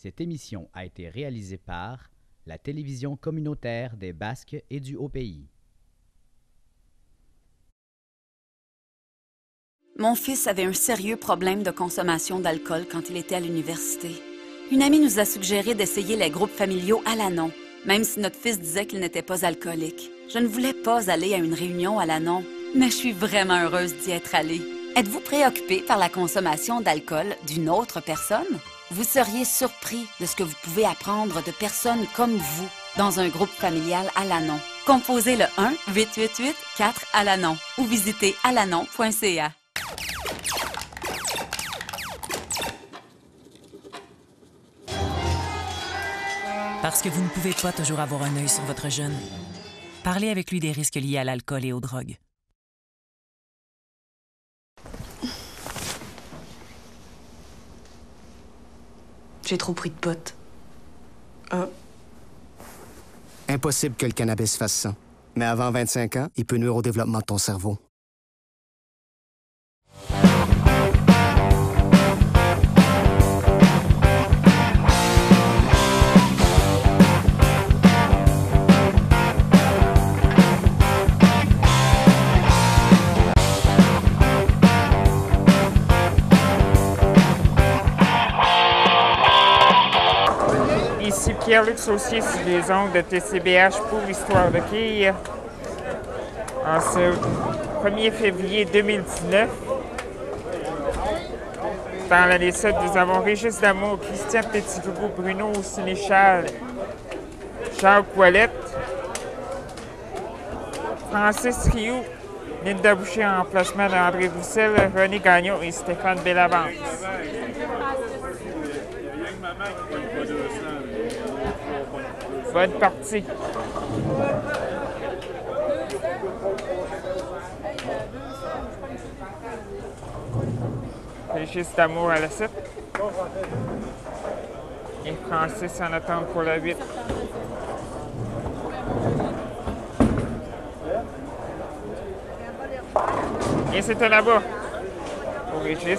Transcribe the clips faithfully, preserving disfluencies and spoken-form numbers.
Cette émission a été réalisée par la télévision communautaire des Basques et du Haut-Pays. Mon fils avait un sérieux problème de consommation d'alcool quand il était à l'université. Une amie nous a suggéré d'essayer les groupes familiaux Al-Anon, même si notre fils disait qu'il n'était pas alcoolique. Je ne voulais pas aller à une réunion Al-Anon, mais je suis vraiment heureuse d'y être allée. Êtes-vous préoccupé par la consommation d'alcool d'une autre personne? Vous seriez surpris de ce que vous pouvez apprendre de personnes comme vous dans un groupe familial Al-Anon. Composez le un huit huit huit quatre Al-Anon ou visitez alanon point c a. Parce que vous ne pouvez pas toujours avoir un œil sur votre jeune. Parlez avec lui des risques liés à l'alcool et aux drogues. J'ai trop pris de potes. Ah. Impossible que le cannabis fasse ça. Mais avant vingt-cinq ans, il peut nuire au développement de ton cerveau. Ici Pierre-Luc Saucier sur les ondes de T C B H pour Histoire de quilles. En ce premier février deux mille dix-neuf, dans la liste, nous avons Régis Damour, Christian Petitgrou, Bruno Sénéchal, Jacques Ouellette, Francis Rioux, Linda Boucher en remplacement d'André Roussel, René Gagnon et Stéphane Bellavance. Bonne partie. Régis Damour à la sept. Et Francis en attente pour la huit. Et c'est un là-bas pour Régis.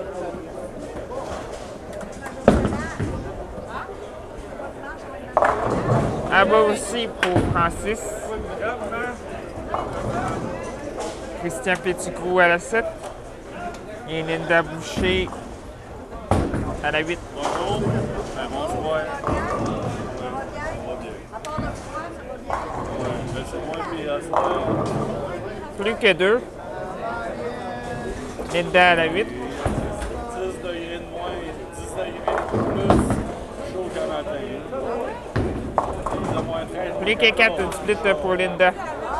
À bas aussi pour Francis. Christian Petitgrou à la sept. Et Linda Boucher à la huit. Bonjour. Bonsoir. Plus que deux. Linda à la huit. dix degrés de moins, dix degrés de plus. Chaud qu'un matin. Plus que quatre, une split pour Linda.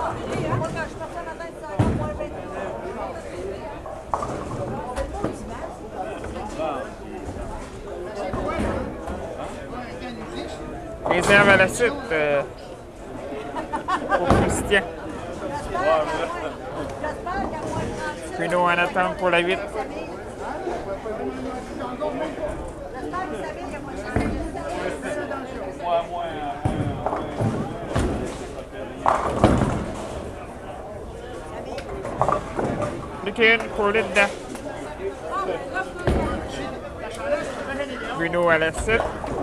Réserve à la suite euh, pour Christian. Bruno en attente pour la huit. Plus qu'une pour Linda. Bruno à la sept.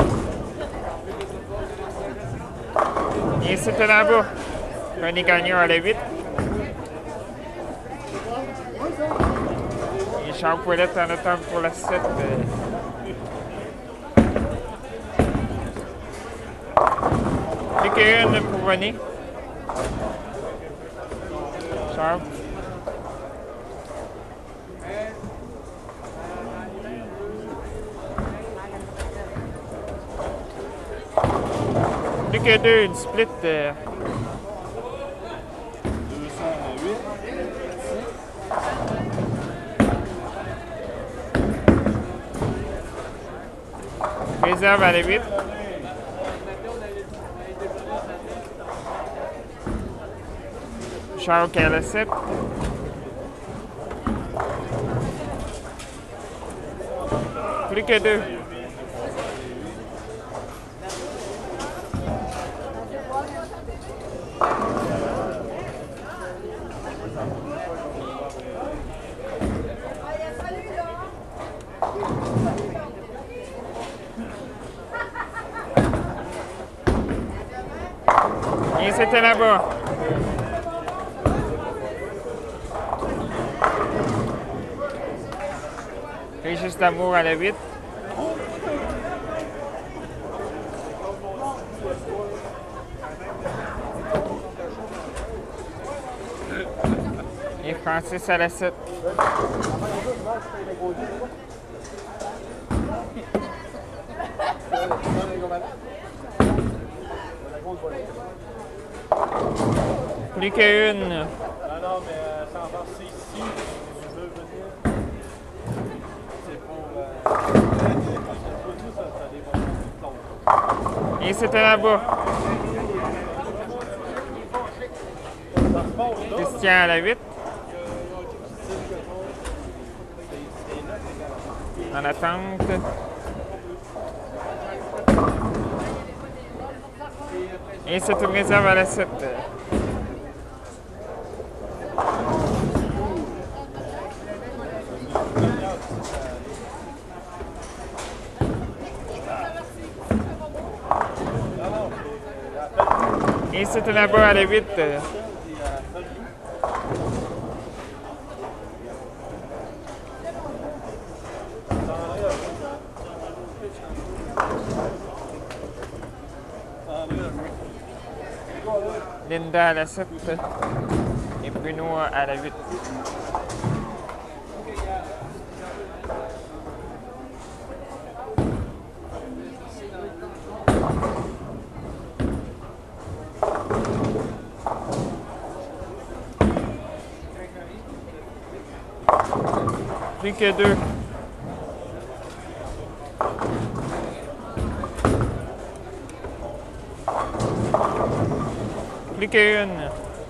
Et c'est là-bas. René Gagnon à la huit. Et Charles Ouellette en attente pour la sept. Plus qu'une pour René. Charles. Plus que deux, une split. Euh... deux cent huit. Réserve à la huit. Charles à la sept. Plus que deux. Et c'était là-bas. Régis d'amour à la huit. Et Francis à la sept. Plus qu'une. Non, non, mais euh, ça en passe ici. Si tu veux venir. C'est pour. Euh, nous, ça, ça dépend. Et c'était là-bas. Christian à la huit. En attente. Et c'est une réserve à la sept. Et c'est là-bas à la huit. Linda à la sept et Bruno à la huit. Plus que deux. Plus qu'une.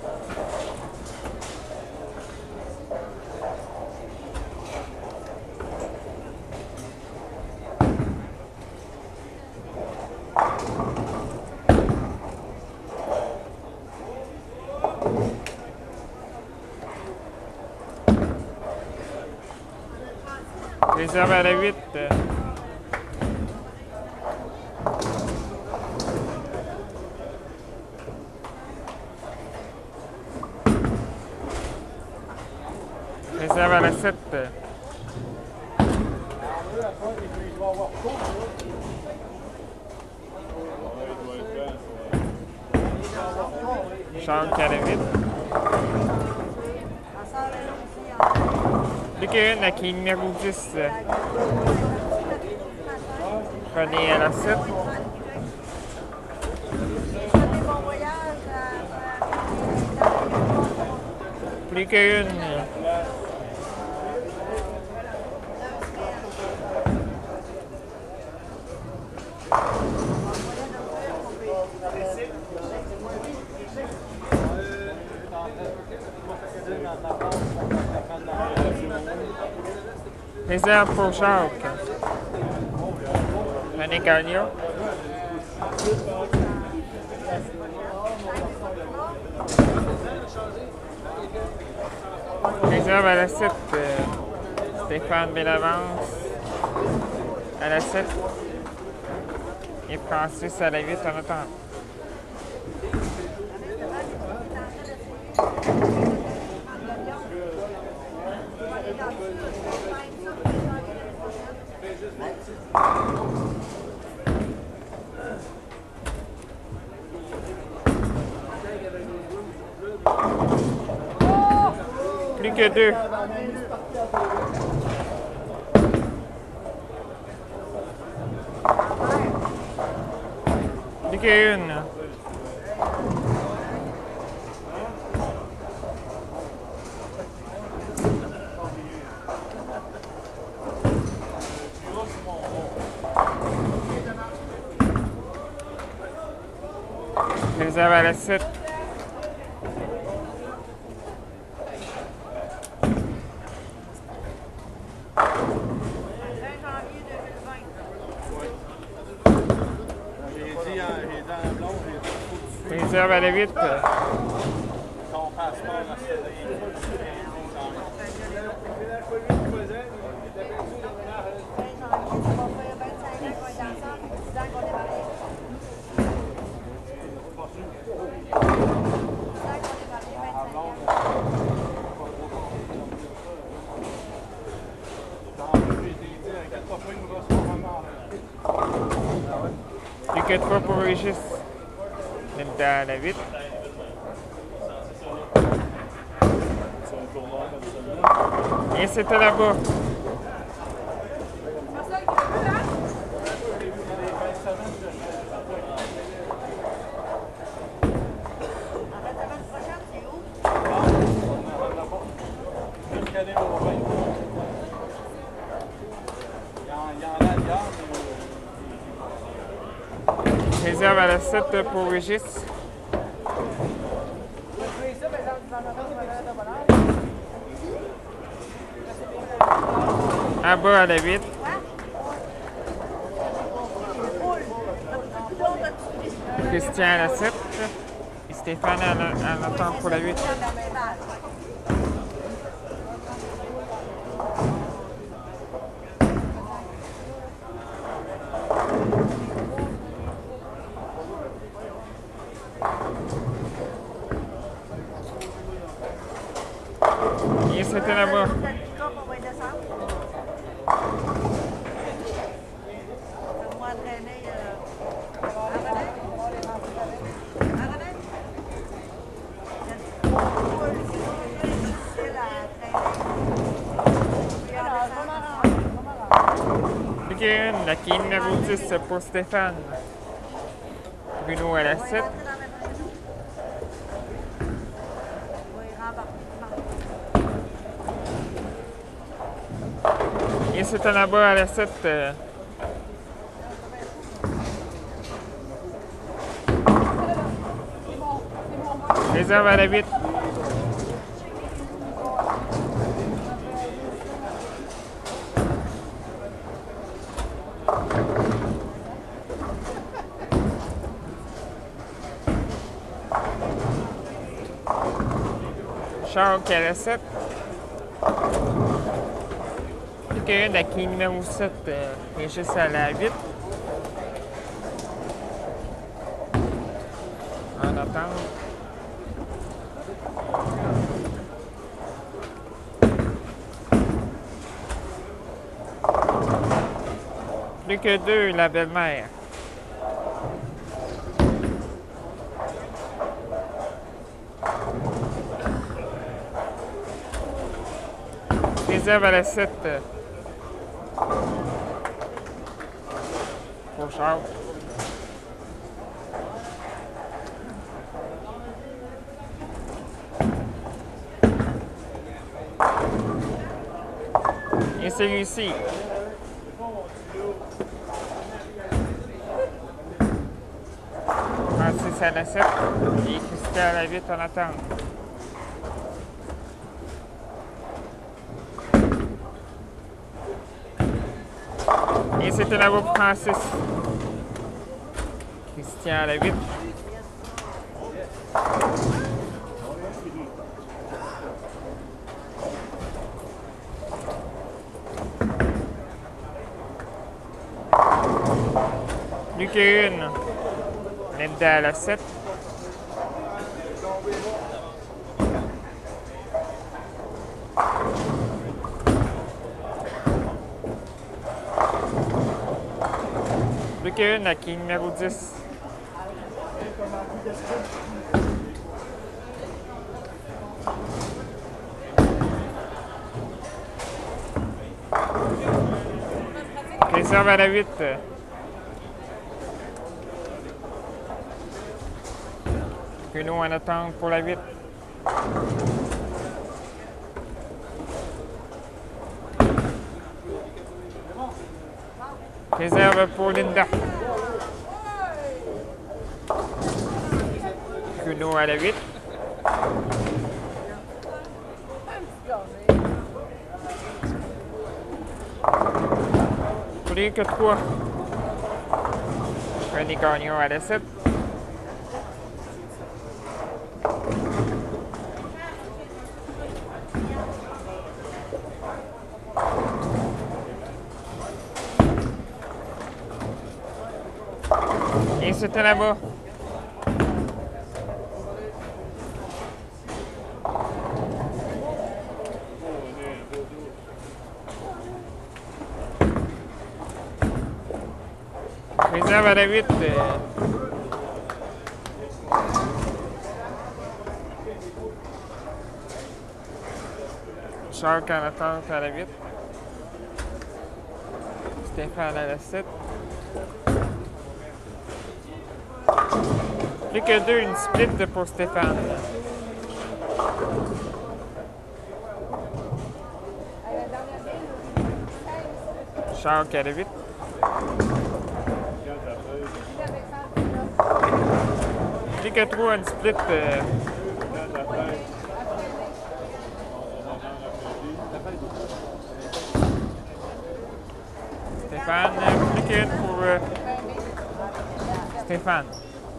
Réserve à la huit. Réserve à la sept. Charles à la huit. Plus qu'une à qui numéro dix. René à la sept. Plus qu'une. Réserve pour Jacques. René Gagnon. Réserve à la sept. Euh, Stéphane Bellavance à la sept. Et Francis à la huit en attente. Plus que deux. Plus qu'une. Réserve à la sept. Réserve à la huit. que trois pour Régis. Linda à la huit. Et c'était là-bas. Réserve à la sept pour Régis. À bas à la huit. Christian à la sept. Et Stéphane à l'attente pour la huit. Et c'était là-bas. La quille numéro dix pour Stéphane. Bruno à la sept. Et c'est là-bas à la sept. Euh... Réserve à la huit. Charles qui a la sept. Plus qu'une, la quille numéro sept euh, est juste à la huit. En attente. Plus que deux, la belle-mère. Réserve à la sept. Pour Charles. Et celui-ci. Francis à la sept et Christian à la huit en attente. Et c'était là-bas pour Francis. Christian à la huit. Plus qu'une. Linda à la sept. Plus qu'une, la quille numéro dix. Réserve à la huit. Bruno en attente pour la huit. Réserve pour Linda. Bruno à la huit. Plus que trois. René Gagnon à la sept. Et c'était là-bas. Réserve à la huit. Euh... Jacques en attente à la huit. Stéphane à la sept. Plus que deux, une split pour Stéphane. Jacques à la huit. Plus que trois, une split. Euh... Stéphane, plus qu'une pour euh... Stéphane.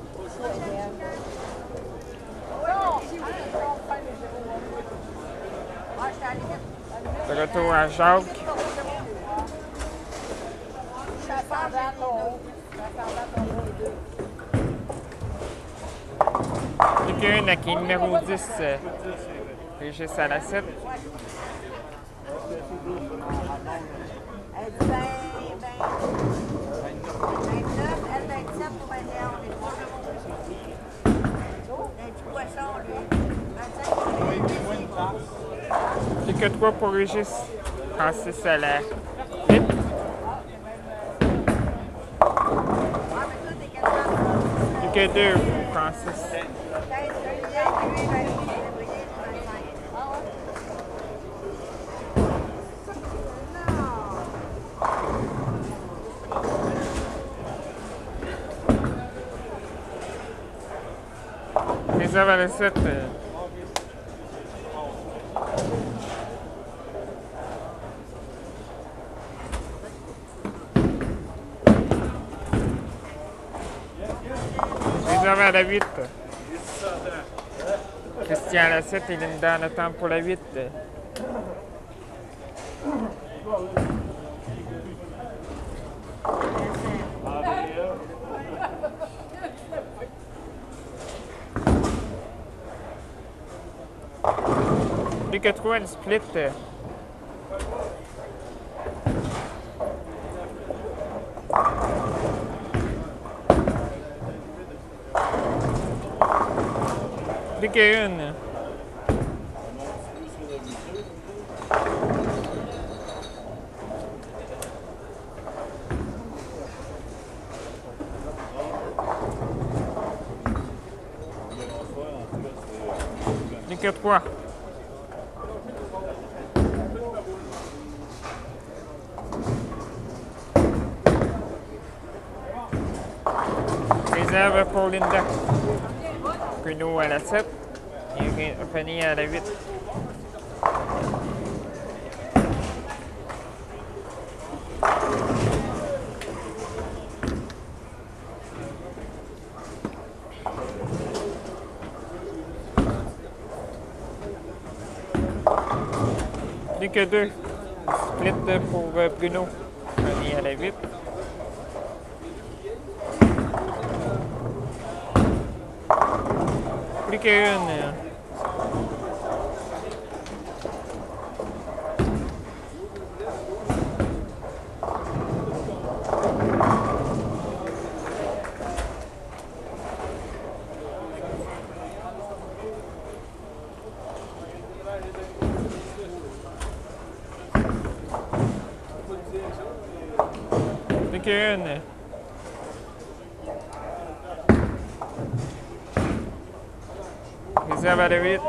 De retour à Jacques. Plus qu'une qui est numéro dix. Euh... Régis à la sept. Plus que trois pour Régis. Francis à la huit. Plus que deux pour Francis. Réserve à la sept. Euh... Réserve à la huit. Christian à la sept et Linda en attente pour la huit. Plus que trois, une split. Plus qu'une. Plus que trois. Réserve pour Linda. Bruno à la sept et Fanny à la huit. Plus que deux. Split pour Bruno. Fanny à la huit. Plus qu'une. Plus qu'une. Réserve à la huit.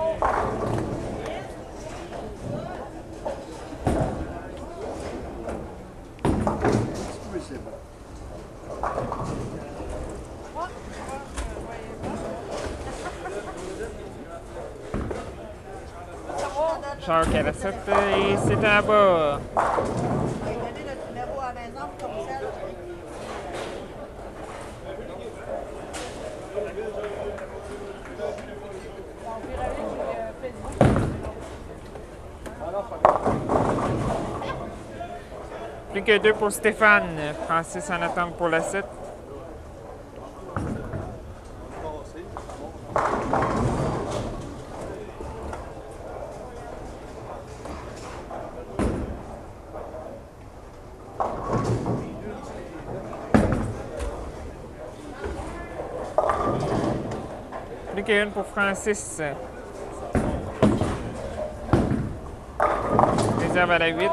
Jacques à la sept et c'est en bas. Plus que deux pour Stéphane. Francis en attente pour la sept. Plus qu'une pour Francis. Réserve à la huit.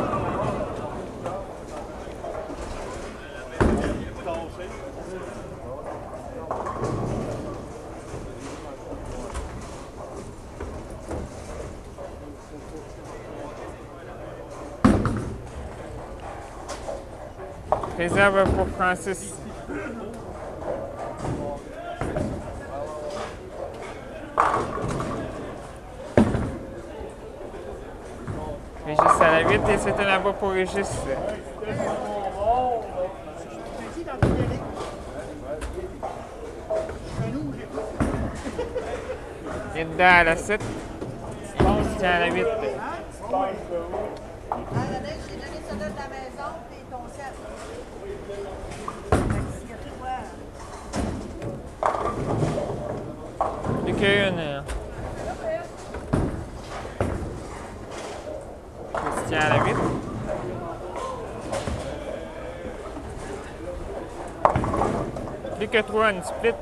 Réserve pour Francis. Régis à la huit et c'était là-bas pour Régis. Linda à la sept et Christian à la huit. Plus qu'une. Christian à la huit. Plus que trois, une split.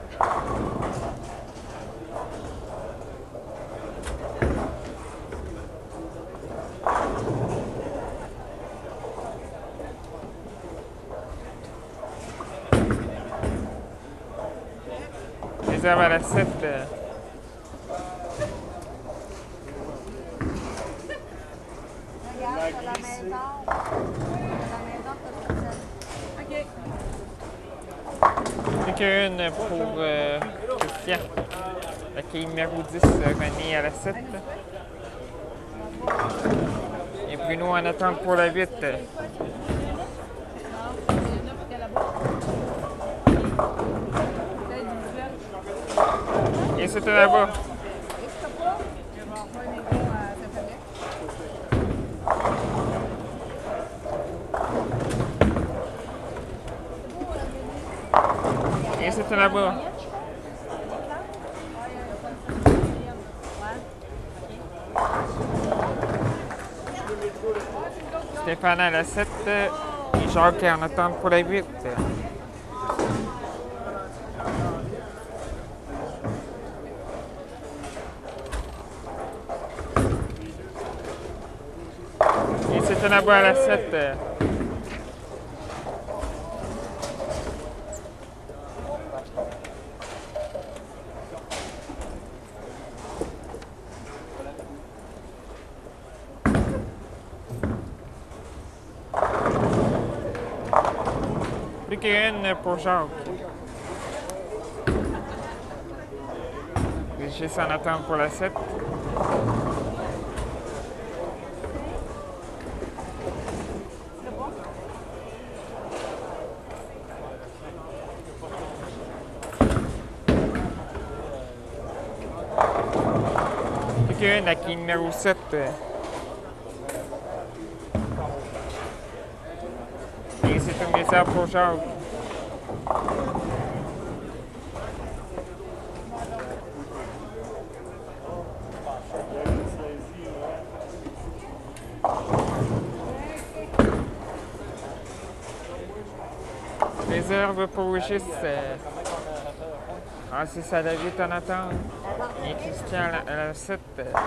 Réserve à la sept. Plus qu'une pour euh, Christian. La quille numéro dix, René à la sept. Et Bruno en attente pour la huit. Et c'était là-bas. Et c'était là-bas. Stéphane à la sept et Jacques en attente pour la huit. Et c'était là-bas à la sept. Plus qu'une pour Jacques. Régis en attente pour la sept. Plus qu'une à qui numéro sept. Et c'est un message pour Jacques. Réserve pour Régis. Francis à la huit en attente. Et Christian à la, à la sept.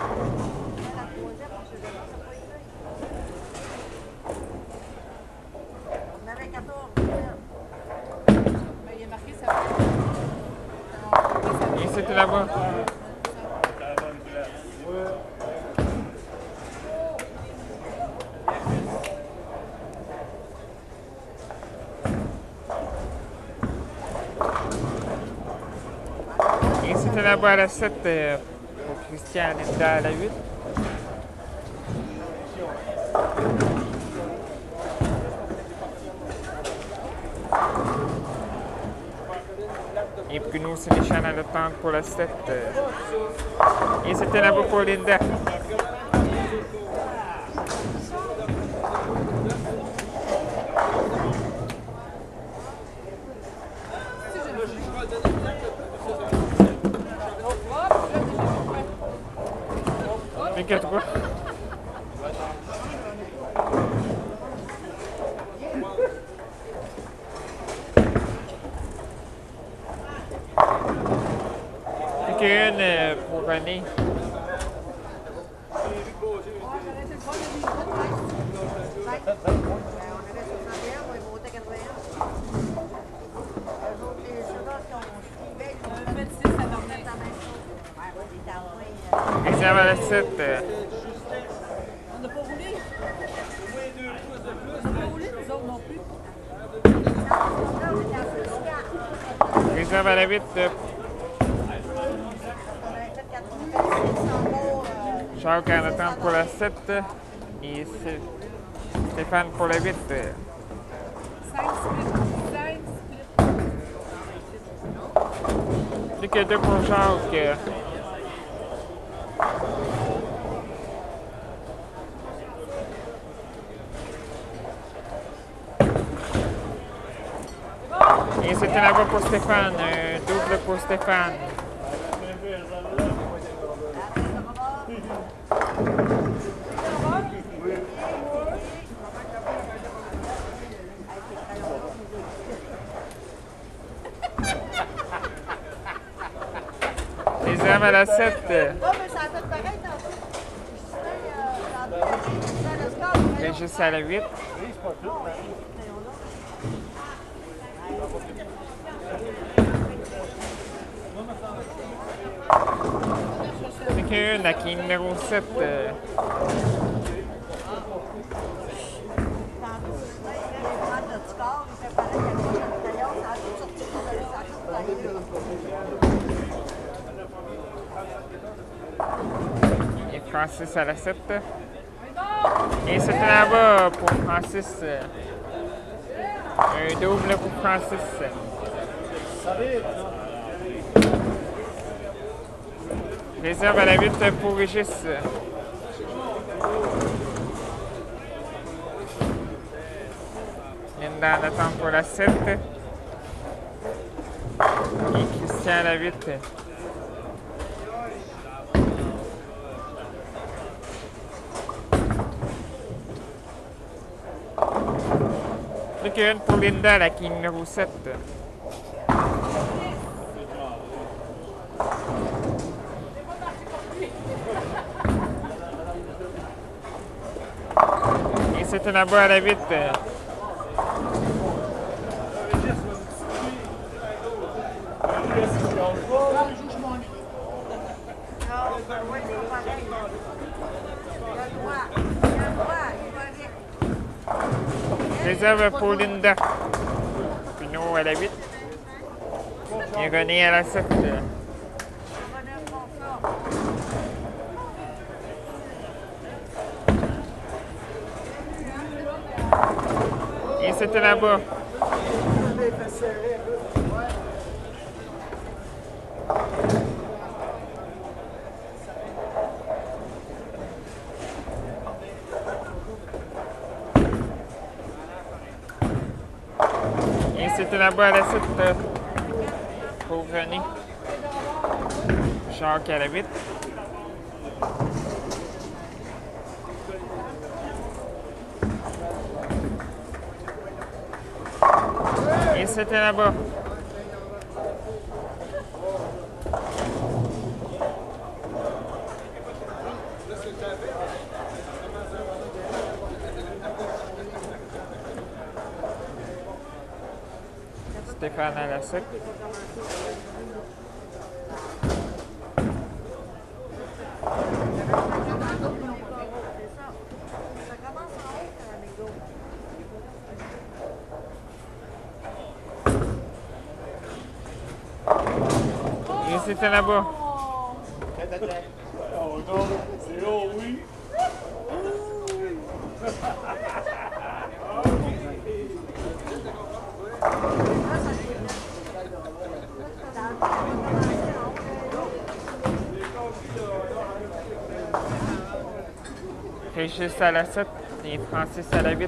Et c'était là-bas. Et c'était là-bas à la sept euh, pour Christian, Linda à la huit. Et Bruno Sénéchal à l'attente pour la sept. Euh, et c'était là-bas pour Linda. Plus que trois. qu'une euh, pour René. Réserve à la sept. Euh. On n'a pas roulé. On n'a pas roulé, nous autres non plus. Réserve à la huit. Euh. Jacques en attend pour la sept. Et Stéphane pour la huit. Euh. cinq split. cinq split. Plus que deux pour Jacques. Euh. Et c'était là-bas pour Stéphane, un double pour Stéphane. Réserve à la sept. Régis à la huit. C'est qu'une à qui numéro sept. Euh... Et Francis à la sept. Et c'était là-bas pour Francis. Euh... Un double pour Francis. Réserve à la huit pour Régis. Linda en attend pour la sept. Et Christian à la huit. Plus qu'une pour Linda, la qui est numéro sept. Et c'était là-bas à la huit. Réserve pour Linda. Pinot à la huit. Et René à la sept. Et c'était là-bas. Et c'était là-bas à la sept euh, pour René. Jacques à la huit. Et c'était là-bas. Stéphane à la sept. Et c'était là-bas. Oh non, c'est oh oui. Régis à la sept et Francis à la huit.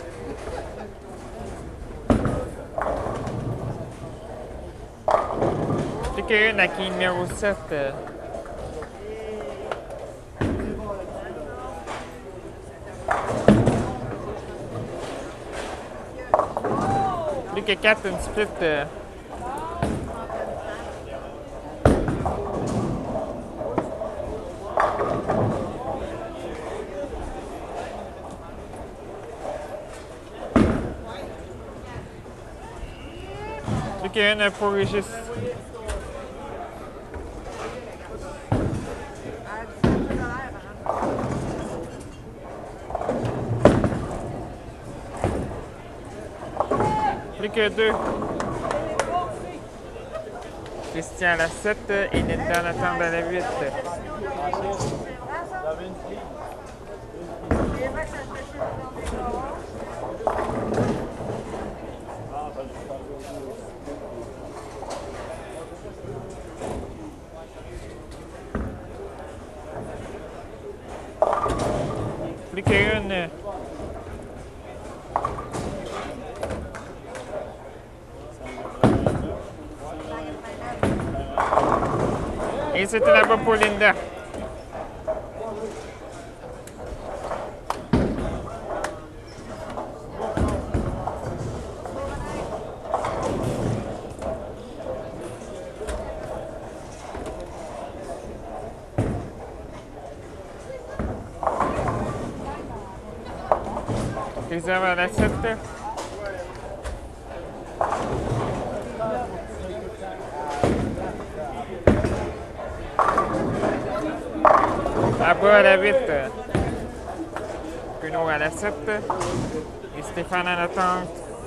Plus qu'une à qui numéro sept. Plus que quatre, une split. qu'une pour Régis. Plus que deux. Christian à la sept et Nathan attend à la huit. Plus qu'une. Et c'était là-bas pour Linda. Réserve à la sept. Là-bas à la huit. Bruno à la sept. Et Stéphane à l'attente.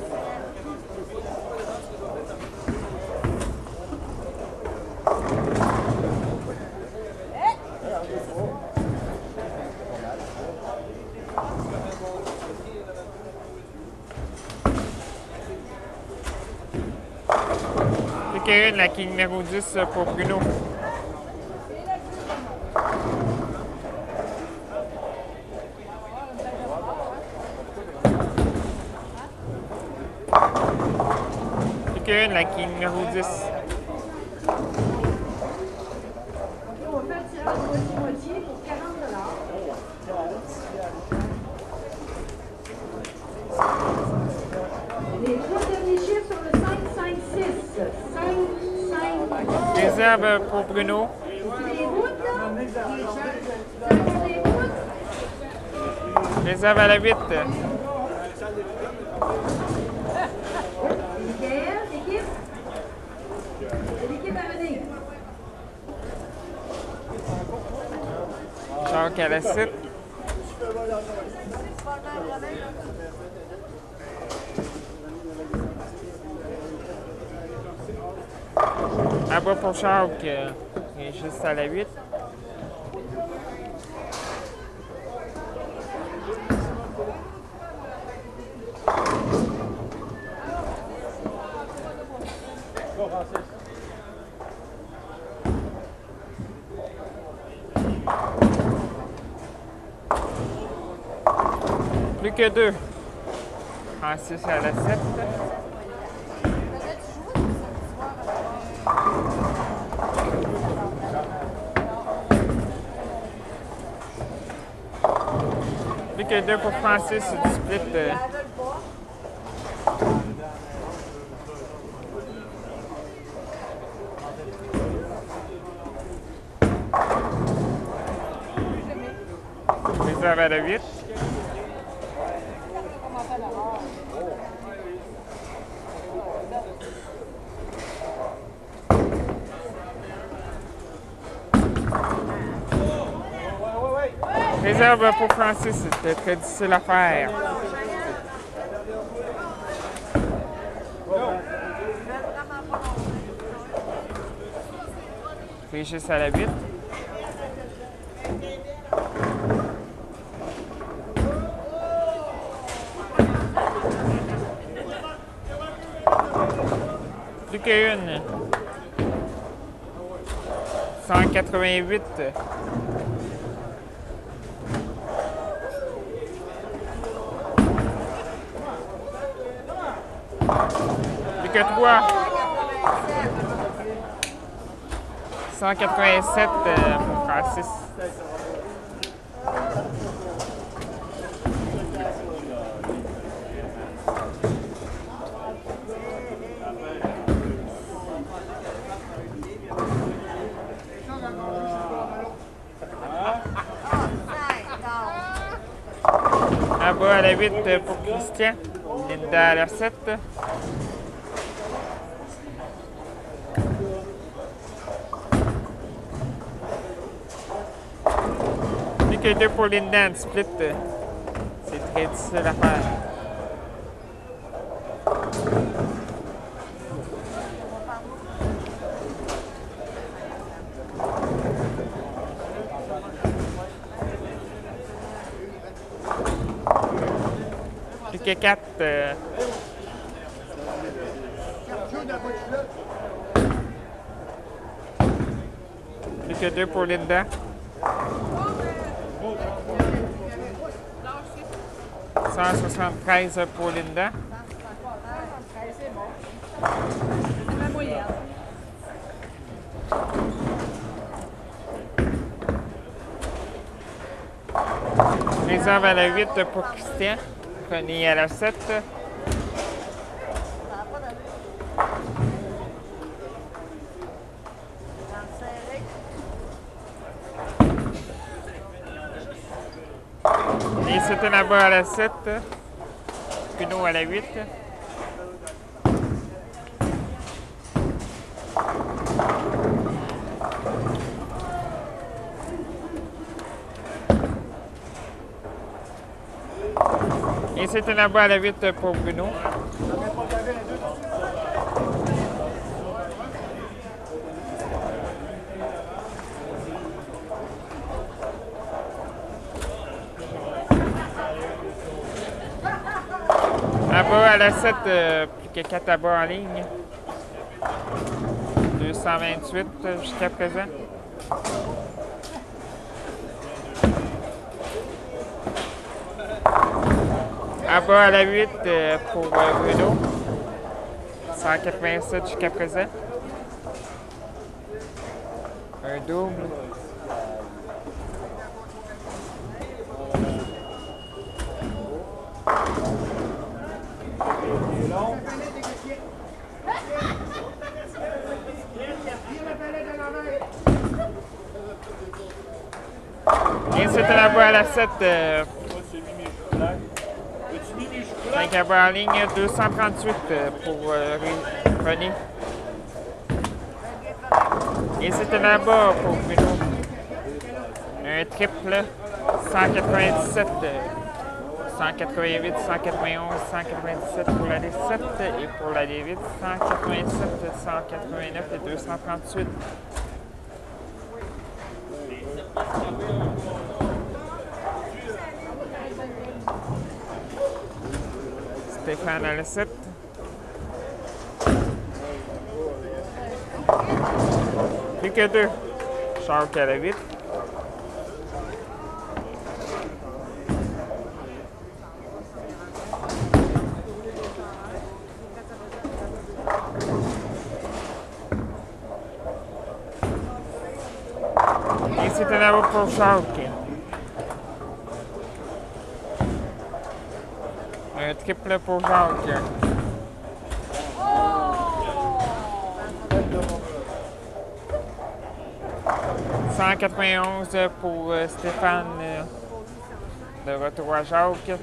Une, la qui numéro dix pour Bruno. Plus qu'une, la qui numéro dix. On va faire le tirage moitié-moitié pour quarante dollars. Les trois derniers chiffres sur le cinq cinq six. cinq cinq. Réserve pour Bruno. Les routes, là? Les routes? Réserve à la huit. Michael, l'équipe? C'est l'équipe à venir. Jacques à la sept. À bas pour Jacques, euh, il est juste à la huit. Plus que deux. Francis à la sept. Plus que deux pour Francis du split. Euh... Réserve à la huit. Réserve pour Francis, c'était très difficile à faire. Régis à la huit. Plus qu'une. cent quatre-vingt-huit. Plus que trois. cent quatre-vingt-sept euh, pour Francis. À bas à la huit pour Christian. Linda à la sept. que deux pour Linda, une split. euh, C'est très difficile à faire. Plus que quatre. euh, Plus que deux pour Linda. cent soixante-treize pour Linda. Réserve à la huit pour Christian. René à la sept. Et c'était là-bas à la sept. Pinot à la huit. Et c'était là-bas à la huit pour Bruno. Là-bas à la sept, euh, plus que quatre à-bas en ligne. deux cent vingt-huit euh, jusqu'à présent. À-bas à la huit euh, pour euh, Bruno. cent quatre-vingt-sept jusqu'à présent. Un double. Et c'était là-bas à la sept. Euh, cinq à-bas en ligne, deux cent trente-huit euh, pour euh, René. Et c'était là-bas pour Bruno. Un triple, cent quatre-vingt-dix-sept, euh, cent quatre-vingt-huit, cent quatre-vingt-onze, cent quatre-vingt-dix-sept pour la D sept et pour la D huit, cent quatre-vingt-sept, cent quatre-vingt-neuf et deux cent trente-huit. Stéphane à la sept. Plus que deux. Charles à la huit. Et c'était là-bas pour Charles. Un triple pour Jacques. cent quatre-vingt-onze pour euh, Stéphane. Euh, de retour à Jacques.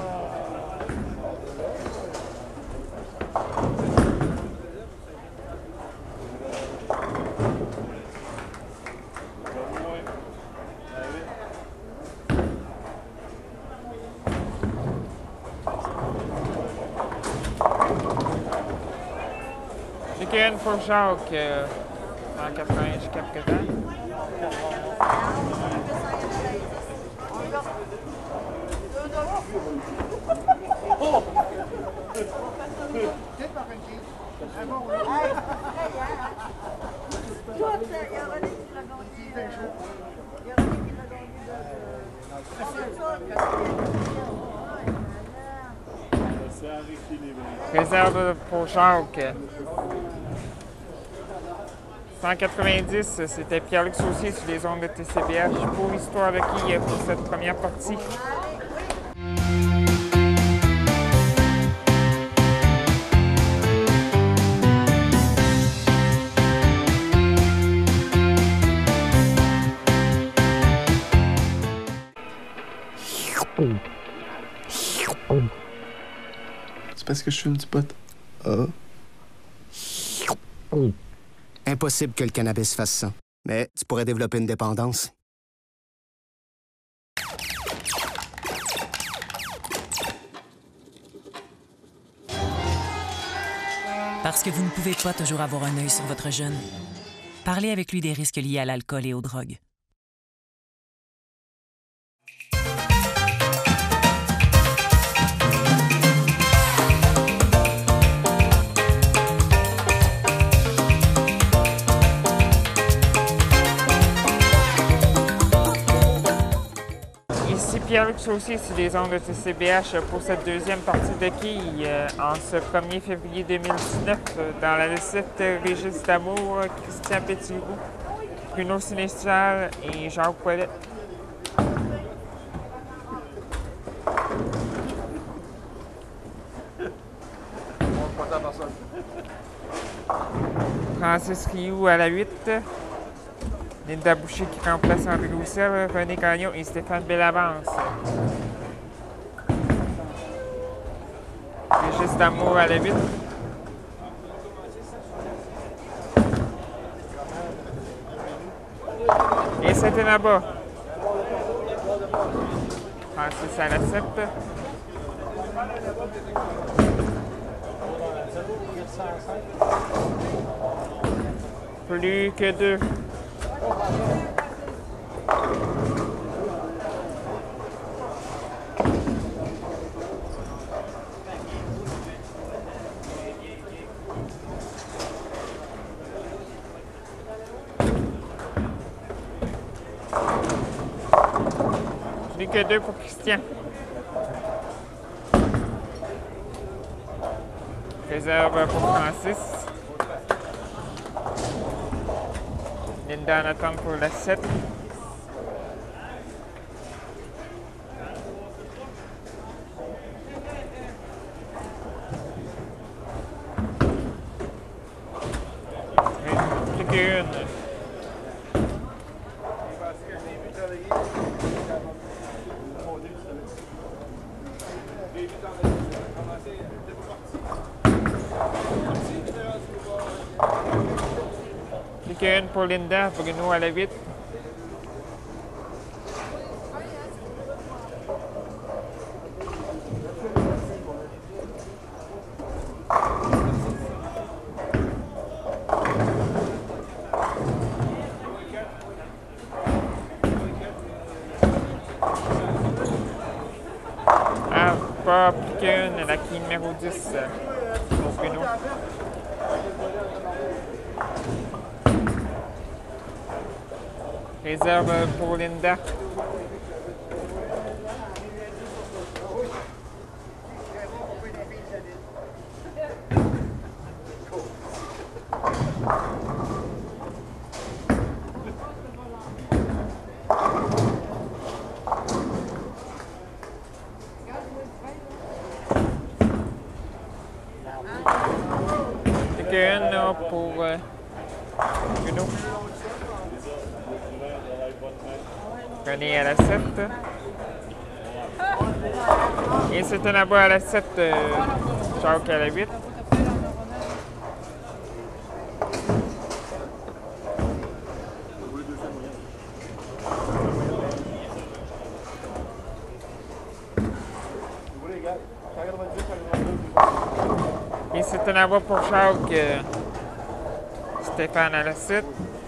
Une pour Jacques, euh, cent quatre-vingts jusqu'à présent. Réserve pour Jacques. cent quatre-vingt-dix, c'était Pierre-Luc Saucier sur les ondes de T C B H pour Histoire de qui pour cette première partie. C'est parce que je fume du pot. Ah. Impossible que le cannabis fasse ça. Mais tu pourrais développer une dépendance. Parce que vous ne pouvez pas toujours avoir un œil sur votre jeune. Parlez avec lui des risques liés à l'alcool et aux drogues. Ici Pierre-Luc Saucier sur les ondes de T C B H pour cette deuxième partie de quilles euh, en ce premier février deux mille dix-neuf euh, dans la recette euh, Régis D'Amour, Christian Petitgout, Bruno Sénéchal et Jacques Ouellet. Francis Rioux à la huit. Linda Boucher qui remplace André Roussel, René Gagnon et Stéphane Bellavance. Régis D'Amour à la huit. Et c'était là-bas. Francis à la sept. Plus que deux. Plus que deux pour Christian. Réserve pour Francis. Linda en attend pour la sept. Plus qu'une. Plus qu'une pour Linda, Bruno à la huit. Ah, pas plus qu'une, la quille numéro dix pour Bruno. Réserve pour Linda. C'est qu'une là, pour euh, Bruno. René à la sept. Et c'était là-bas à la sept, euh, Jacques à la huit. Et c'était là-bas pour Jacques, euh, Stéphane à la sept.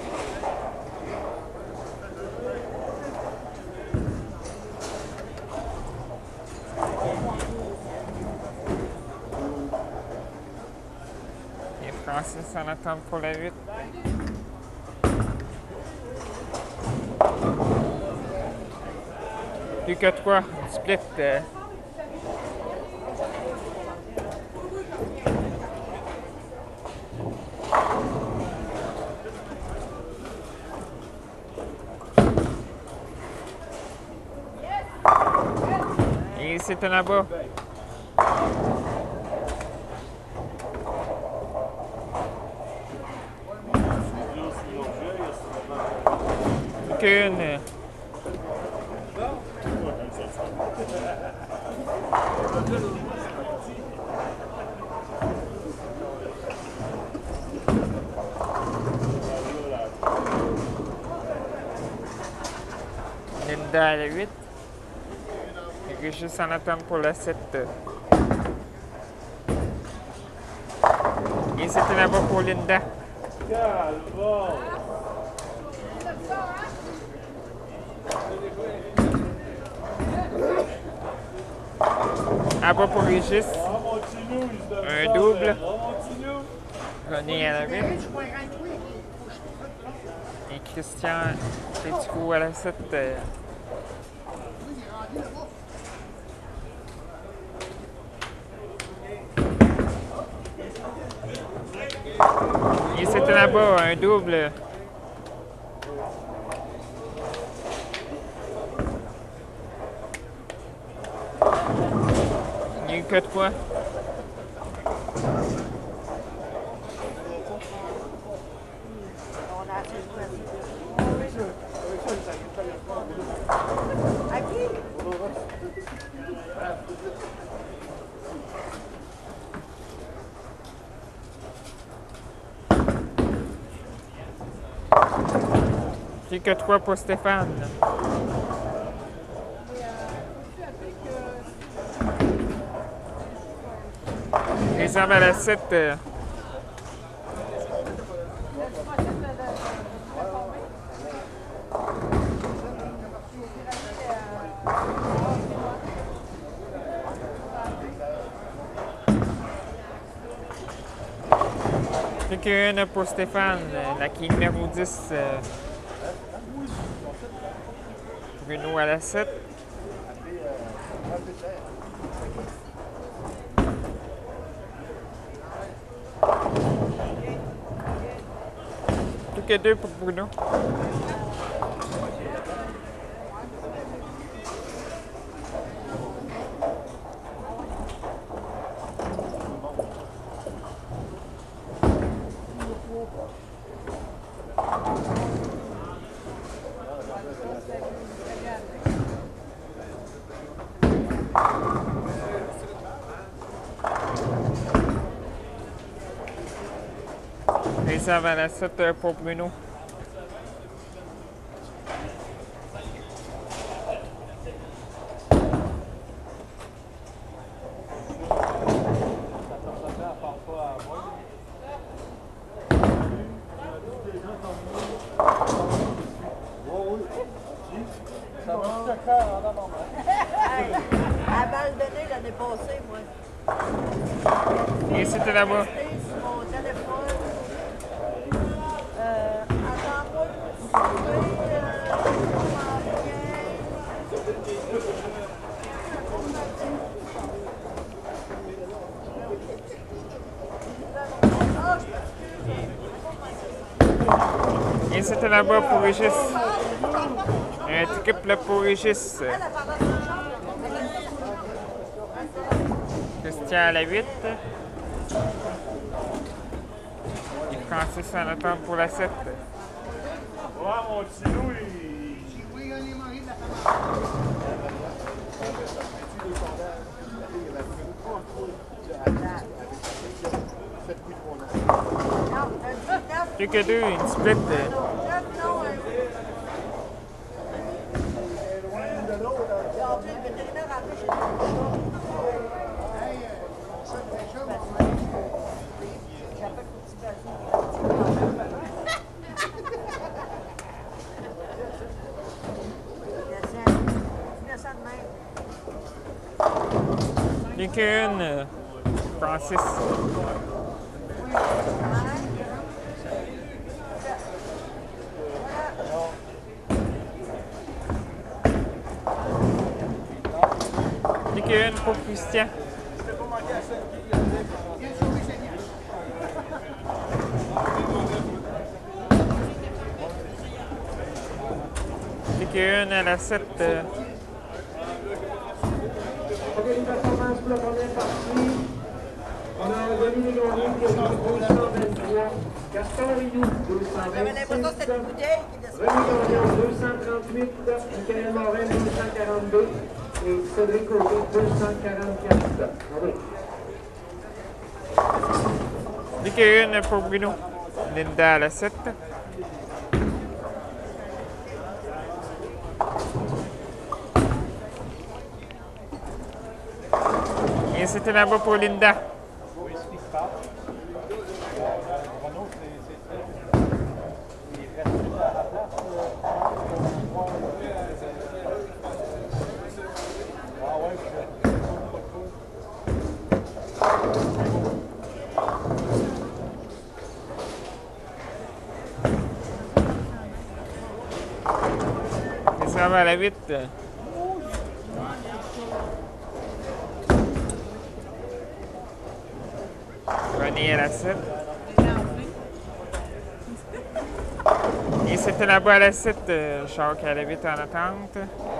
Francis en attend pour la huit. Plus que trois, split. Euh. Et c'est un là-bas. Qu'une. Linda à la huit. Régis en attend pour la sept. Et c'était là-bas pour Linda. À bas pour Régis. Un double. René à la huit. Et Christian Pético à la sept. Et c'était là-bas, un double. Il n'y a eu que trois. Plus que trois pour Stéphane. Réserve à la sept. Euh... Plus qu'une pour Stéphane, la qui est numéro dix. Euh... Bruno à la sept. Plus que deux pour Bruno. Réserve à la sept pour Bruno. À balle donnée l'année passée, moi. Et c'était là-bas. Mon téléphone. Euh, attends-moi pour souper. Et c'était là-bas pour Régis. Un triple pour Régis. Christian à la huit. Et Francis en attend pour la sept. Ouais, mon petit Louis. Plus que deux, une split. Plus qu'une, Francis. Plus qu'une pour Christian. Plus qu'une à la sept. Euh... Une performance pour la première partie. On a Denis Légaré qui a joué deux cent vingt-trois, Gaston Rioux deux cent vingt-six, René Gagnon deux cent trente-huit, Michael Morin deux cent quarante-deux et Cédric Audet deux cent quarante-quatre. Plus qu'une pour Bruno. Linda à la sept. Et c'était là-bas pour Linda. Réserve à la huit. René à la sept. Et c'était là-bas à la sept, euh, Jacques à la huit en attente.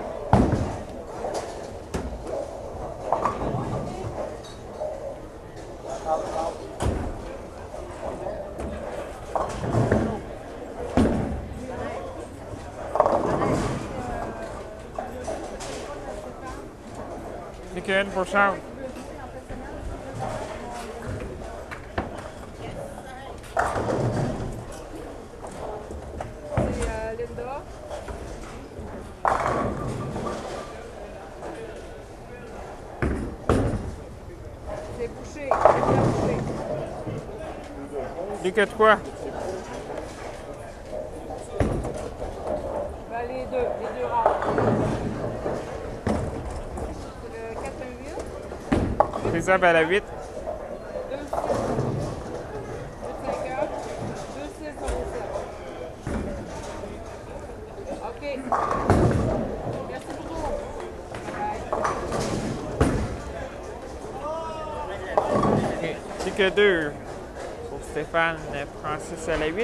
Plus qu'une pour Charles. Plus que trois. Ben, les deux, les deux rares. C'est le quatre un huit. Réserve à la huit. deux six. huit cinq un. deux six zéro sept. OK. Merci beaucoup. Bye. Plus que deux. Pour Stéphane Francis à la huit.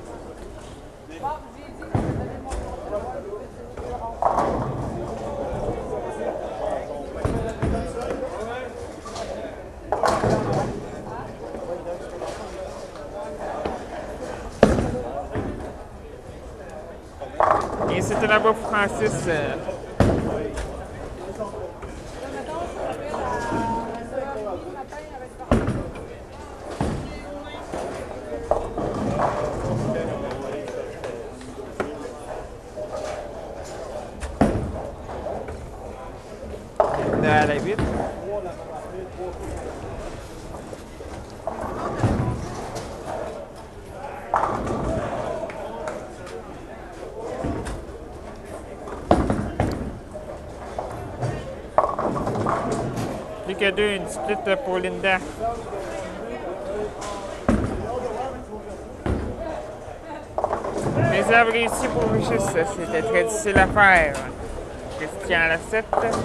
Et c'était là-bas pour Francis. Euh, à la huit. Plus que deux, une split pour Linda. Réserve réussie pour Régis, c'était très difficile à faire. Christian à la sept.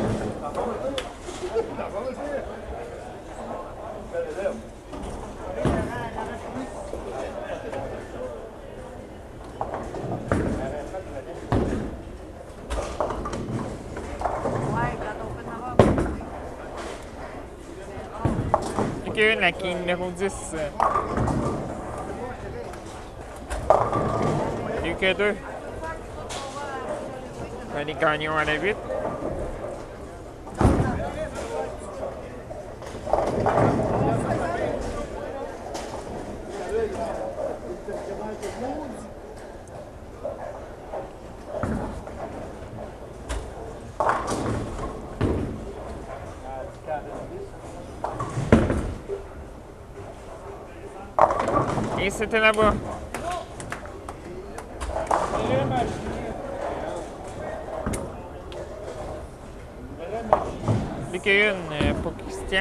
Une, la qui est numéro dix. Plus que deux. René Gagnon à la huit. Et c'était là-bas. Plus qu'une pour Christian.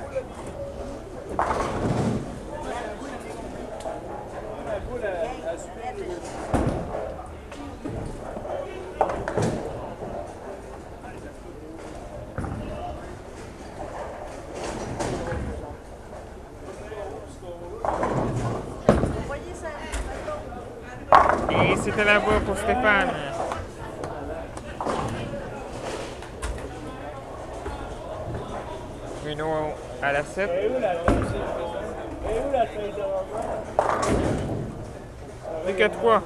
Et c'était là-bas pour Stéphane. Bruno à la sept. Plus que trois.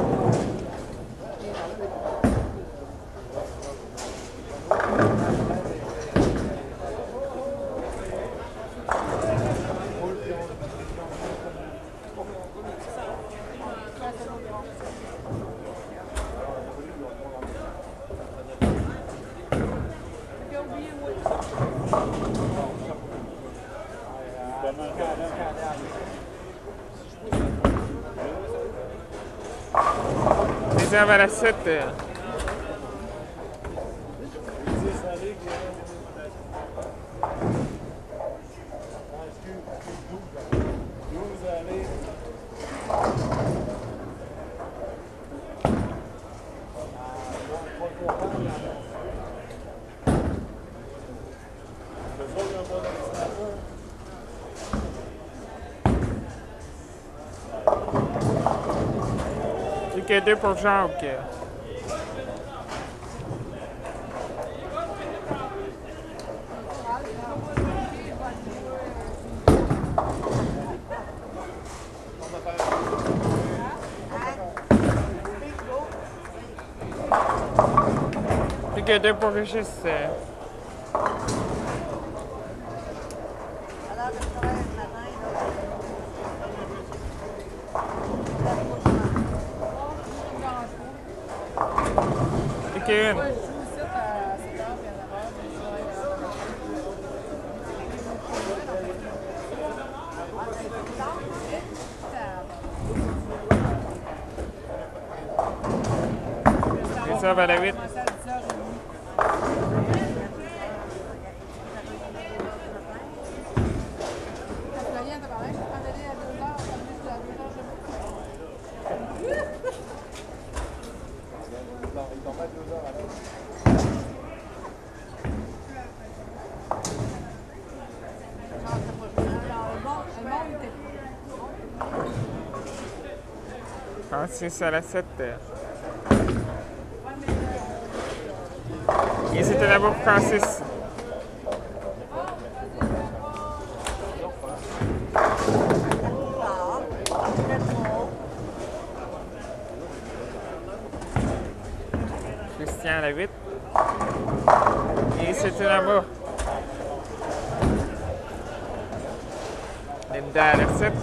Réserve à la sept. que deux pour Jacques. Plus que deux pour Régis. Plus qu'une. Ça va à la huit. Francis à la sept. Et c'était là-bas pour Francis. Christian à la huit. Et c'était là-bas. Linda à la sept.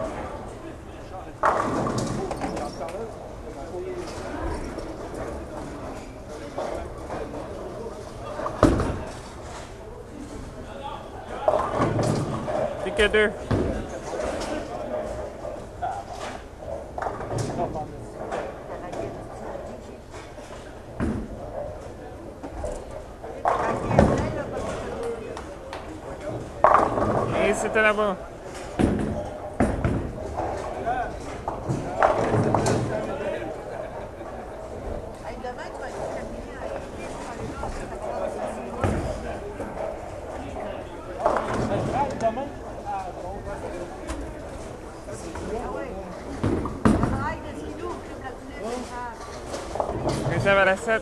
Plus que deux. Et c'était là-bas. Réserve à la sept.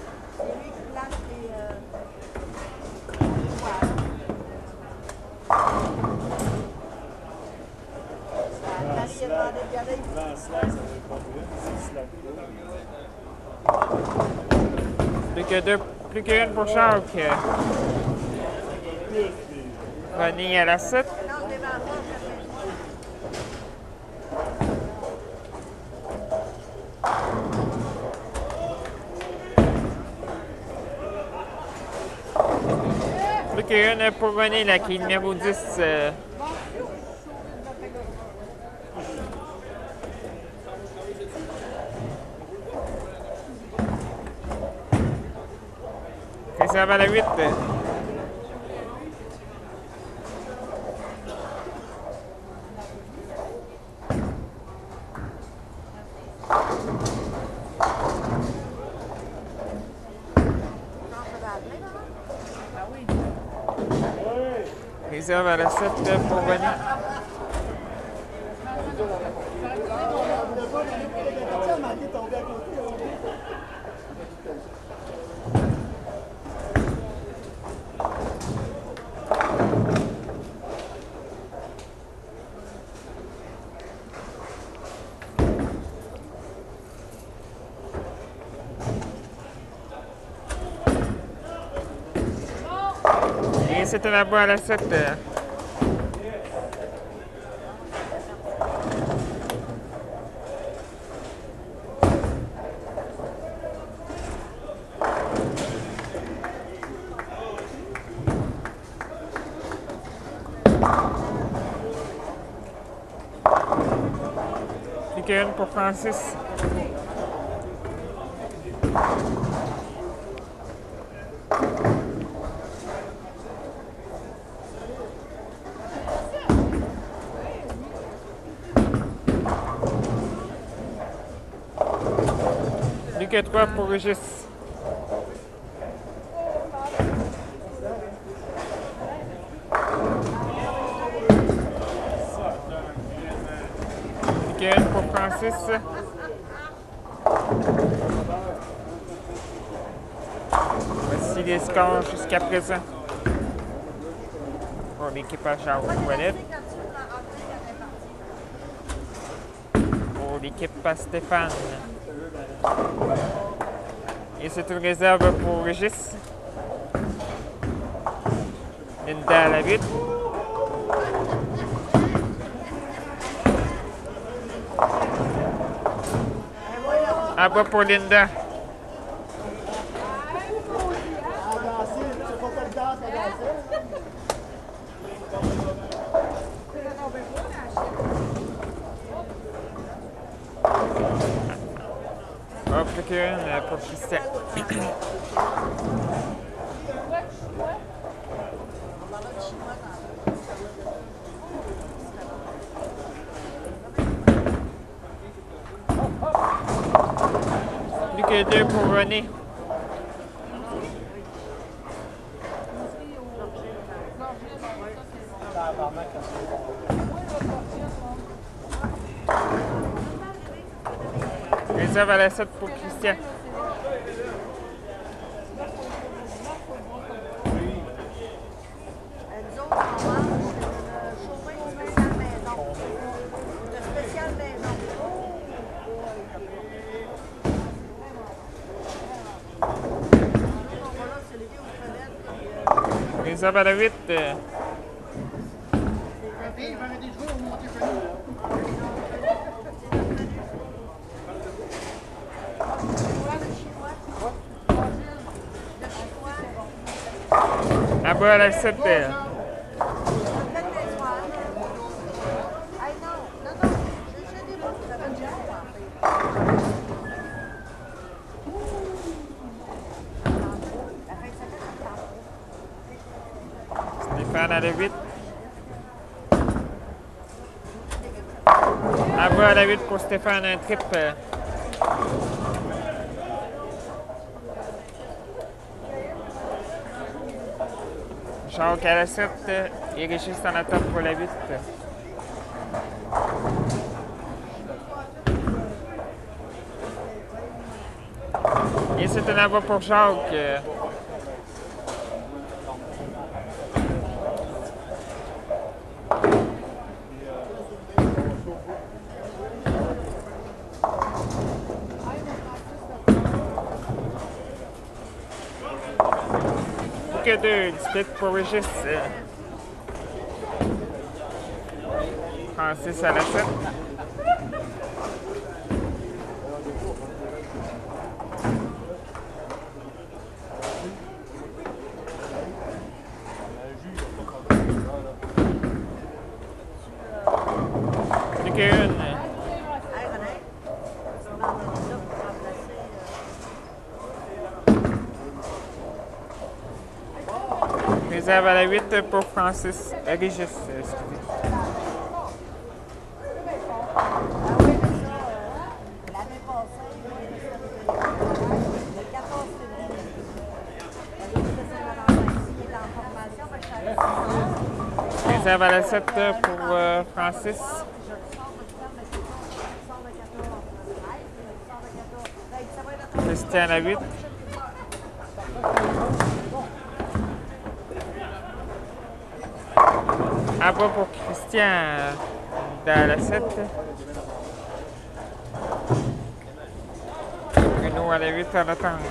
Plus que deux, plus qu'une pour Jacques. Ronnie à la sept. Plus qu'une pour Ronnie, là, qui est numéro dix. Euh... Ça va à la huit. Réserve à la sept pour Ronnie. Et c'était là-bas à la sept. Plus qu'une pour Francis. Plus que trois pour Régis. Plus qu'une pour Francis. Voici les scores jusqu'à présent. Pour l'équipage à Ouellet. Pour l'équipe à Stéphane. Et c'est une réserve pour Régis. Linda à la huit. À bas pour Linda. Hop, plus qu'une pour Christian. Plus que deux pour René. Réserve à la sept pour Christian. Réserve à la huit. Euh... À bas à la sept. Euh... Stéphane à la huit. À bas à la huit pour Stéphane, un trip. Euh... Jacques à la sept et Régis en attente pour la huit. Et c'est un envoi pour Jacques. Que deux, split pour Régis. Francis à la sept. Plus qu'une. Réserve à la huit pour Francis. Euh, Régis, excusez. Réserve à la sept pour euh, Francis. Christian à la huit. À bas pour Christian dans la sept. Bruno à la huit en attente.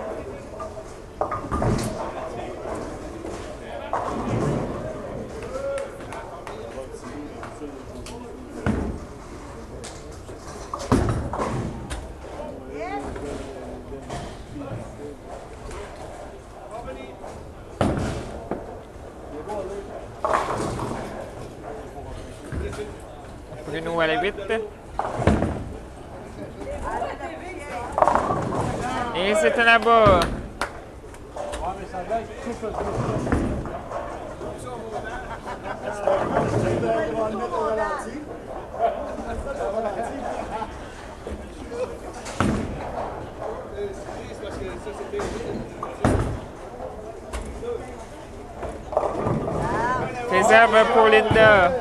Bruno à la huit. Et c'est un là-bas. Réserve pour Linda.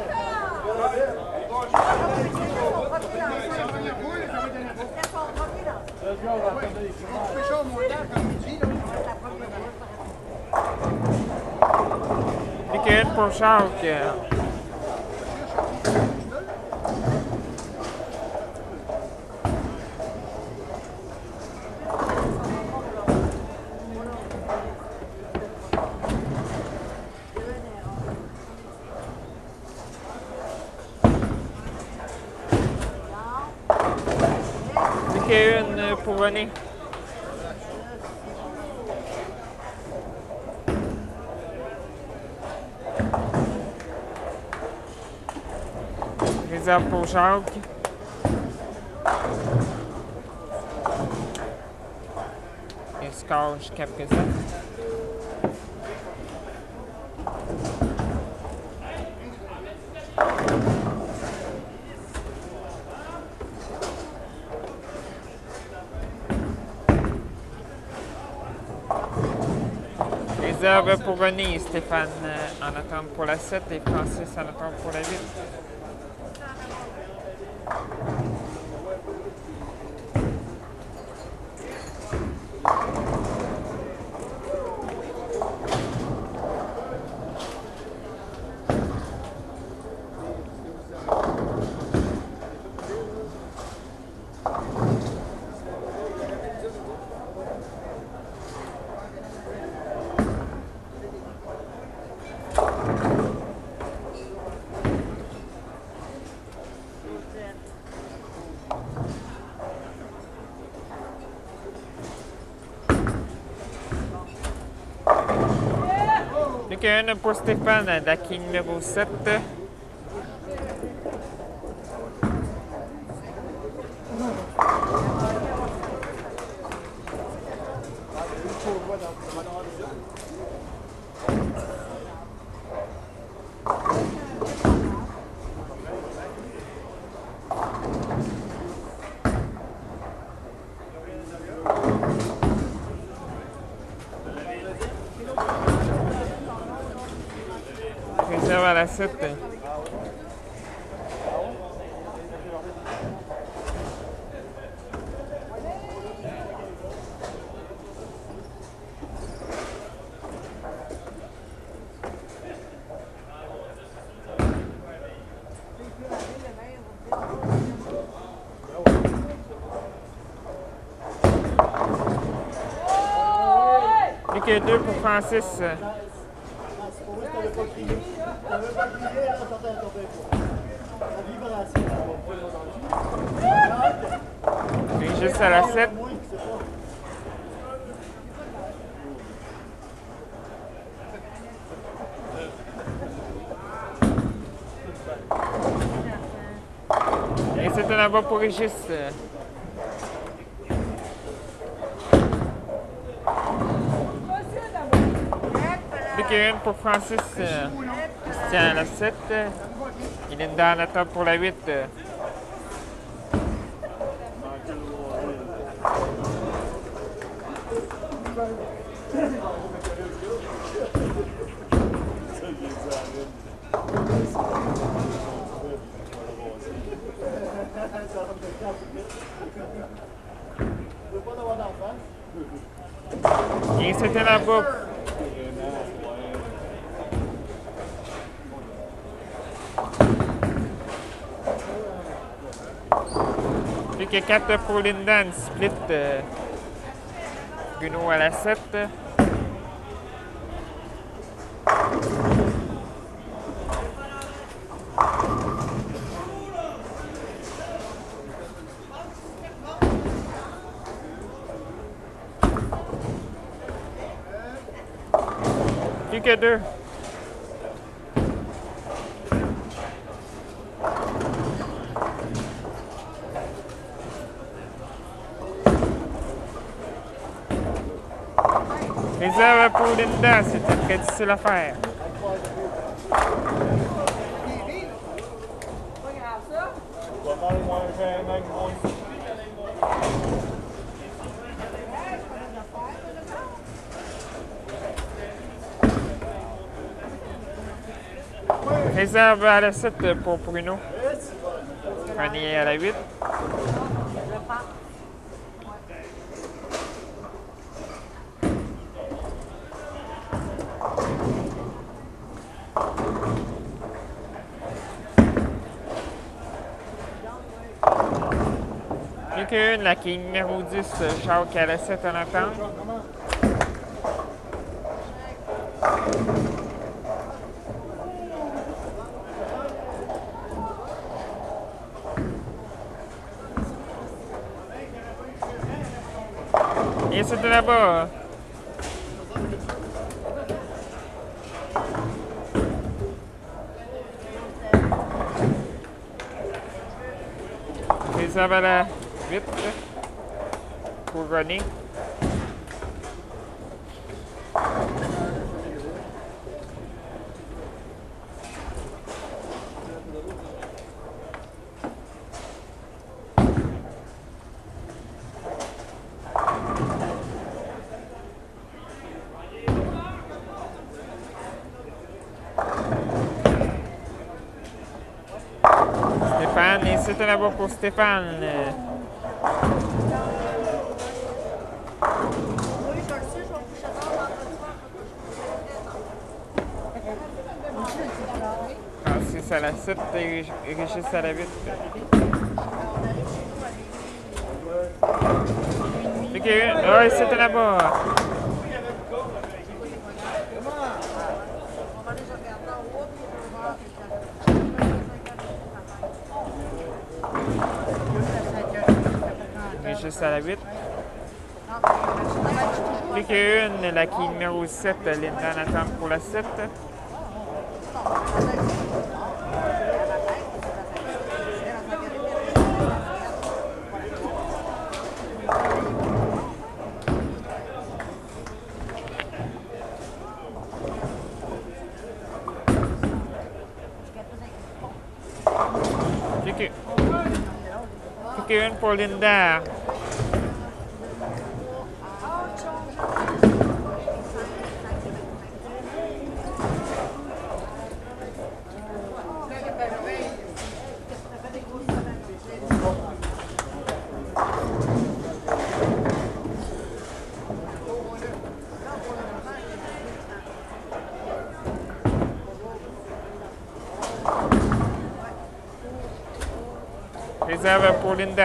Réserve pour Jacques. Plus qu'une pour René. Réserve pour Jacques. Et score jusqu'à présent. Réserve pour René et Stéphane en attente pour la sept et Francis en attente pour la huit. Plus qu'une pour Stéphane, Daki numéro sept. Réserve à la sept. Plus que deux pour Francis. Et juste à la sept. Et c'est un abat pour Régis. Plus qu'une pour Francis. Christian à la sept. Il est dans la table pour la huit. Et c'était la boucle. Plus que quatre pour Linda, une split. Euh, Bruno à la sept. Plus que deux. Réserve pour Linda, c'était très difficile à faire. Réserve à la sept pour Bruno. René à la huit. une, la quille numéro dix, Jacques à la sept en attente. Et c'est de là-bas. Réserve à la huit pour René. Stéphane, et c'est là-bas pour Stéphane. Francis à la sept et Régis à la huit. Ok, oui, c'était là-bas. Régis à la huit. Plus qu'une, la quille numéro sept, Linda en attente pour la sept. Plus qu'une. Plus qu'une pour Linda. Réserve pour Linda.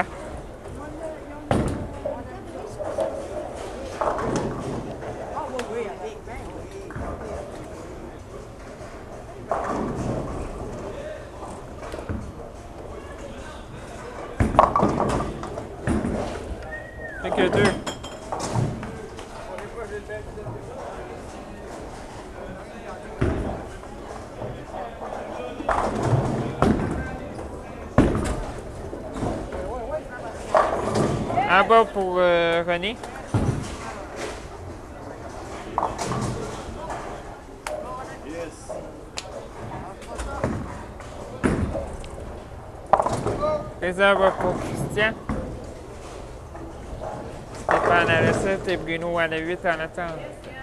Plus que deux. En bas pour euh, René. Réserve pour Christian. Stéphane à la sept et Bruno à la huit en attente.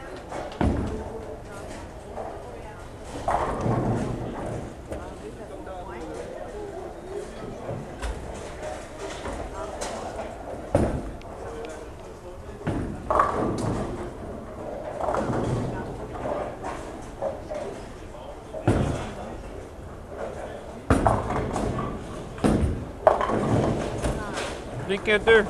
Plus que deux.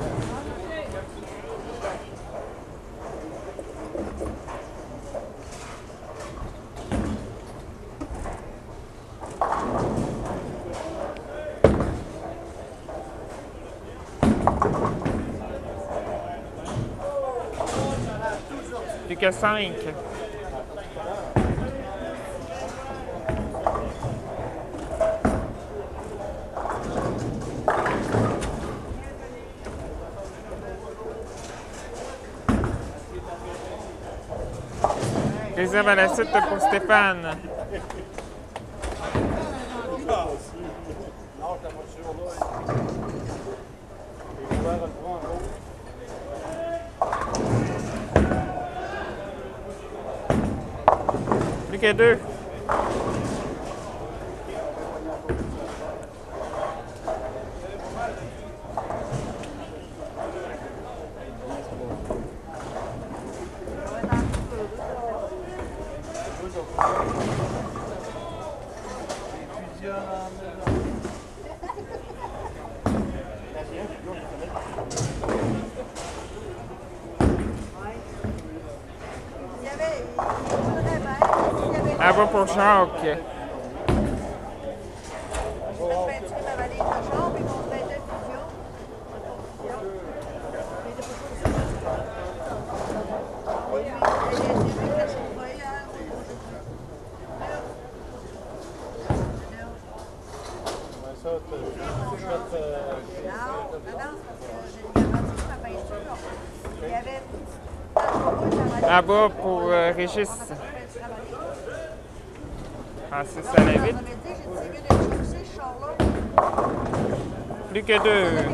Plus que cinq. Réserve à la suite pour Stéphane. Plus que deux. Elle va pour Jacques. Là-bas pour euh, Régis. Francis à la huit. Plus que deux.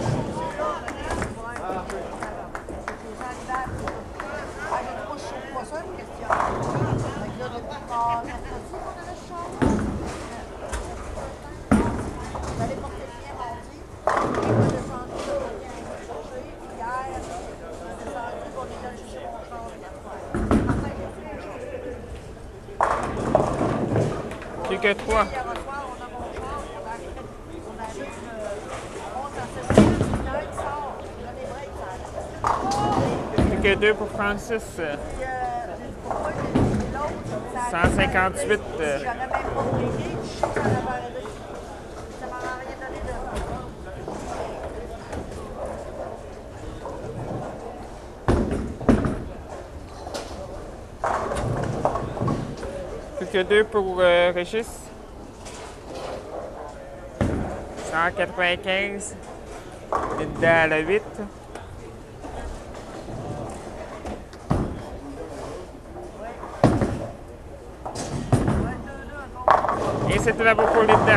Plus que trois. Plus que deux pour Francis. cent cinquante-huit. Plus que deux pour euh, Régis. cent quatre-vingt-quinze. Linda à la huit. Et c'était là-bas pour Linda.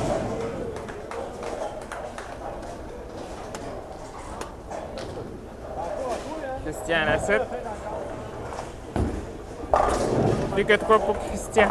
Christian à la sept. Plus que trois pour Christian.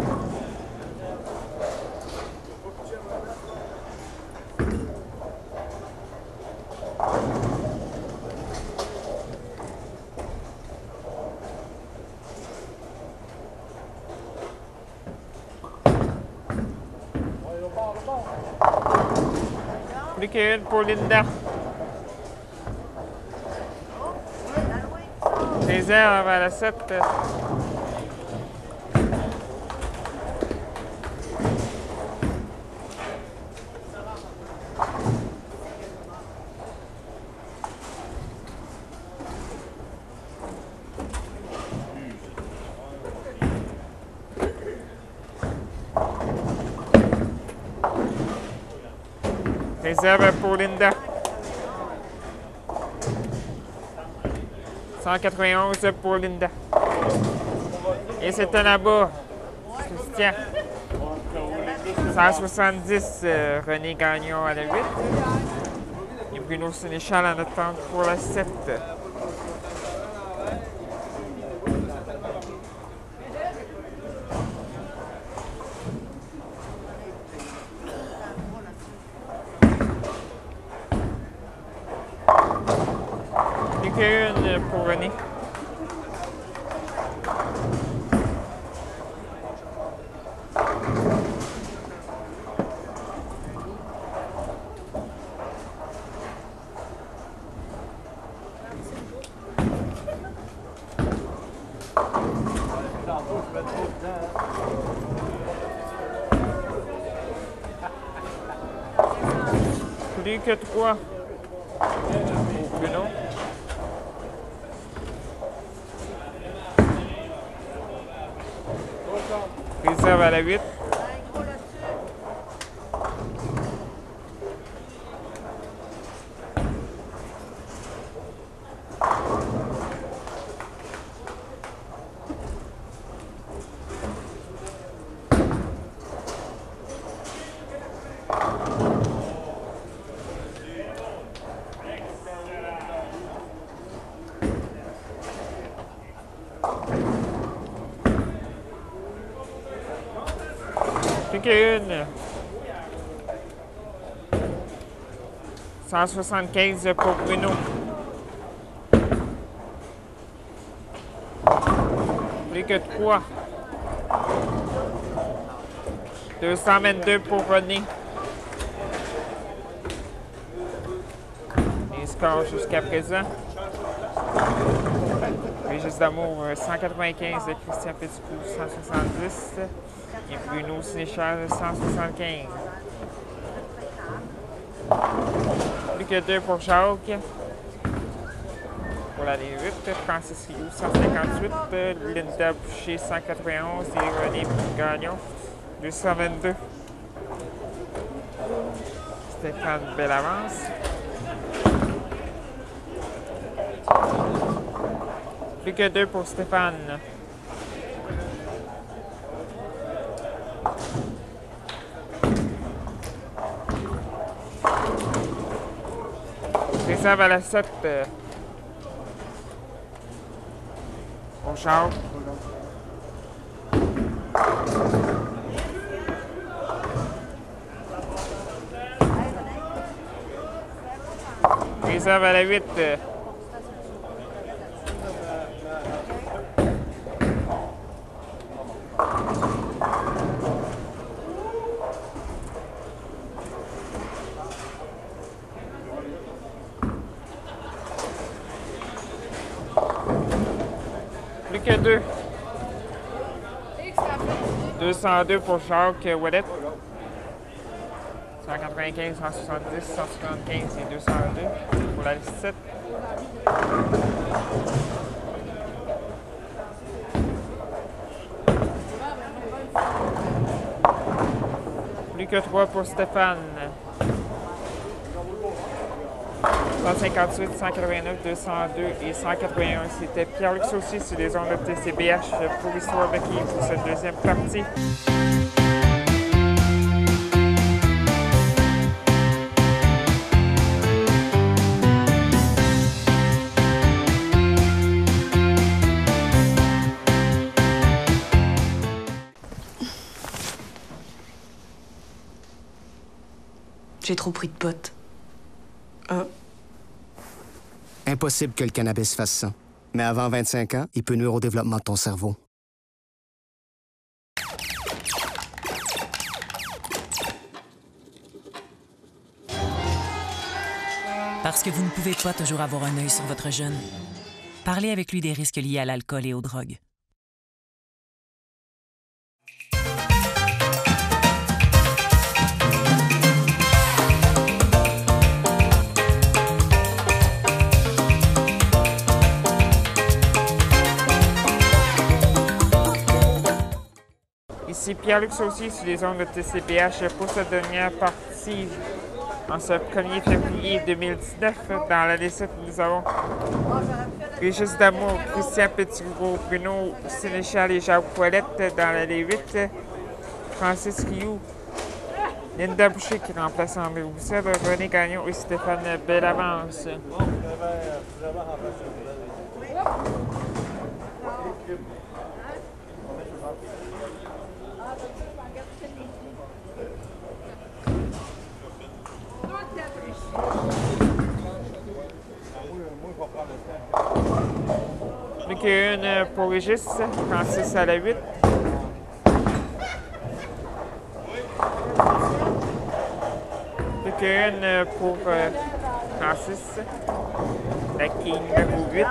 Plus qu'une pour Linda. Réserve à la sept. Réserve pour Linda. cent quatre-vingt-onze pour Linda. Et c'était là-bas. Christian. cent soixante-dix, euh, René Gagnon à la huit. Et Bruno Sénéchal en attente pour la sept. Plus qu'une pour René. Plus que trois. Bruno. Réserve à la huit. Plus qu'une. cent soixante-quinze pour Bruno. Plus que trois. deux cent vingt-deux pour René. score jusqu'à présent. Régis d'amour, cent quatre-vingt-quinze de Christian Petitcou, cent soixante-dix. Et Bruno Sénéchal, cent soixante-quinze. Plus que deux pour Jacques. Pour l'année huit, Francis Rioux, cent cinquante-huit. Linda Boucher, cent quatre-vingt-onze. Et René Gagnon, deux cent vingt-deux. Stéphane Bellavance. Plus que deux pour Stéphane. Réserve à la sept. Pour Charles. Réserve à la huit. Plus que deux. deux cent deux pour Jacques Ouellet. cent quatre-vingt-quinze, cent soixante-dix, cent soixante-quinze et deux cent deux pour la liste sept. Plus que trois pour Stéphane. cent cinquante-huit, cent quatre-vingt-neuf, deux cent deux et cent quatre-vingt-un. C'était Pierre-Luc Saucier sur les ondes de T C B H pour l'histoire de qui pour cette deuxième partie. J'ai trop pris de potes. Ah. Impossible que le cannabis fasse ça. Mais avant vingt-cinq ans, il peut nuire au développement de ton cerveau. Parce que vous ne pouvez pas toujours avoir un œil sur votre jeune. Parlez avec lui des risques liés à l'alcool et aux drogues. Ici Pierre-Luc Saucier sur les ondes de T C B H pour cette dernière partie. En ce premier février deux mille dix-neuf, dans l'année sept, nous avons Régis d'amour, Christian Petitcou, Bruno Sénéchal et Jacques Ouellet. Dans l'année huit, Francis Rioux, Linda Boucher qui remplace André Roussel, René Gagnon et Stéphane Bellavance. Plus qu'une pour Régis, Francis à la huit. Plus qu'une pour euh, Francis, la qui est numéro huit.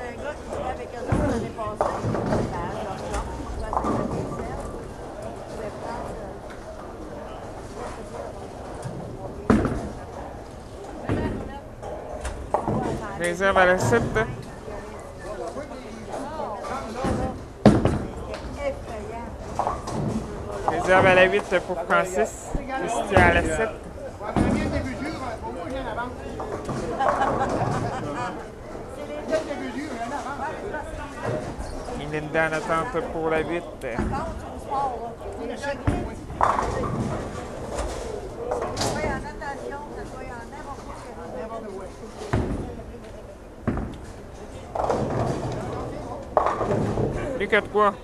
Réserve à la sept. Réserve à la huit pour Francis. Christian à la sept. Et Linda en attente pour la huit. Plus que trois.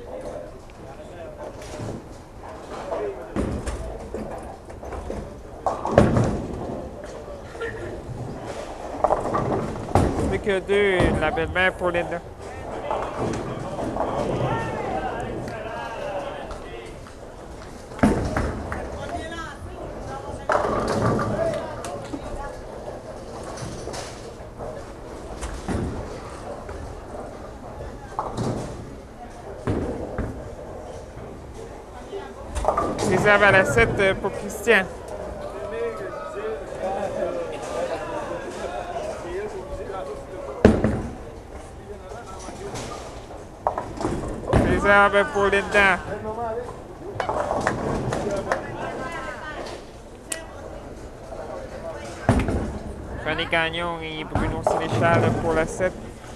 Plus que deux, la belle-mère pour Linda. Réserve à la sept pour Christian. Réserve pour Linda. René Gagnon et Bruno Sénéchal pour la sept.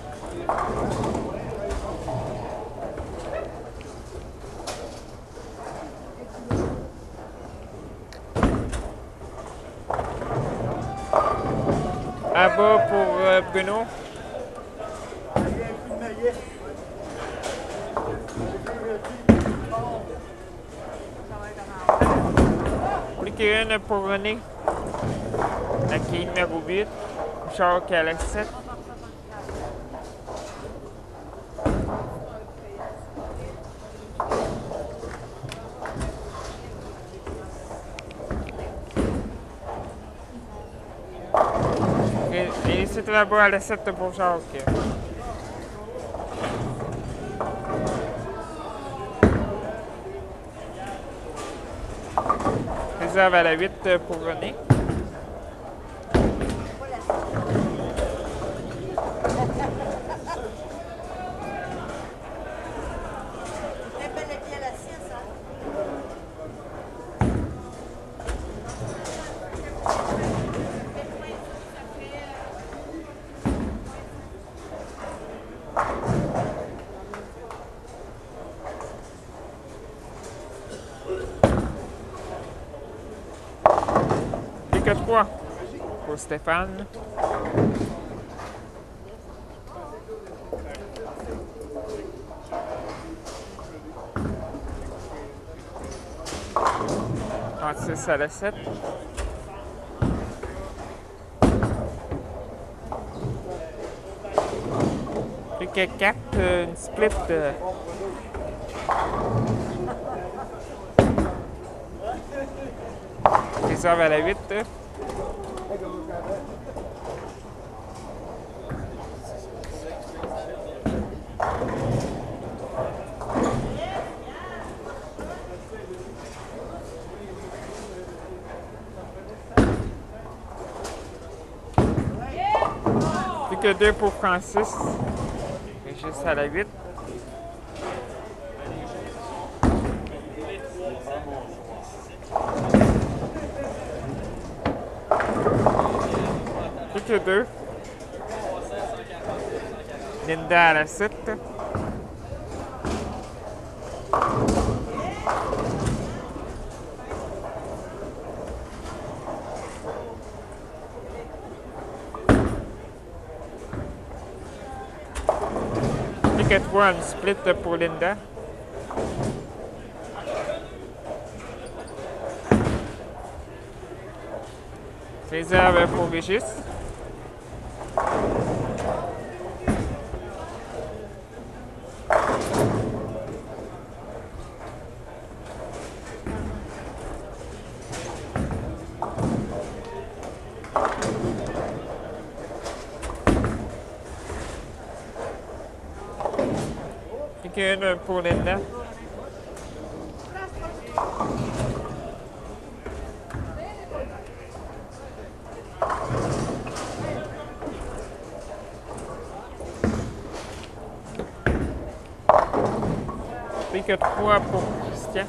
À bas pour euh, Bruno. Plus qu'une pour René. La quille numéro huit. Jacques à la sept. Et, et c'est là-bas à la sept pour Jacques. Réserve à la huit pour René. Que trois pour Stéphane. trente-six à la sept. Plus que quatre, une split. Euh, Réserve à la huit. Plus que deux pour Francis. Et juste à la huit. Plus que deux. Linda à la sept. Plus que trois, une split pour Linda. Réserve pour Régis. Plus qu'une pour Linda. Plus que trois pour Christian.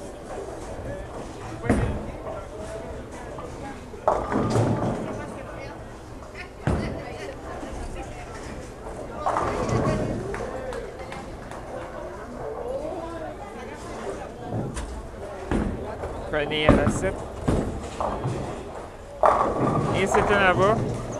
René à la sept. Et c'était là-bas.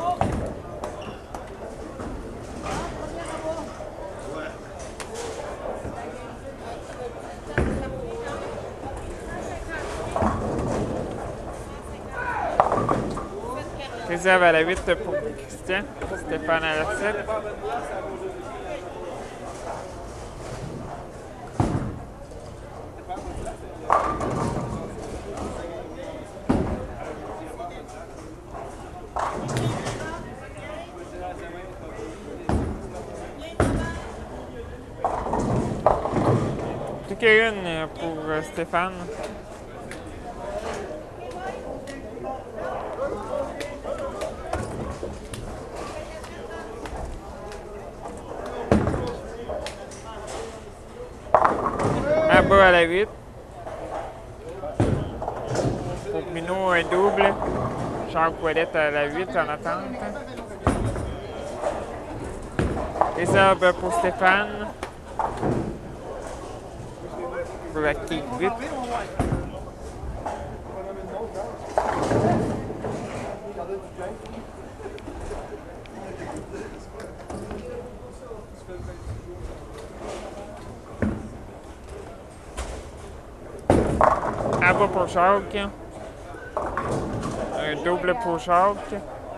Réserve à la huit pour Christian. Stéphane à la sept. Plus qu'une pour Stéphane. bas à la huit. Pour Minot, un double. Charles Ouellette à la huit en attente. Réserve pour Stéphane. Pour la quille huit. À bas pour Jacques. Un double pour Jacques.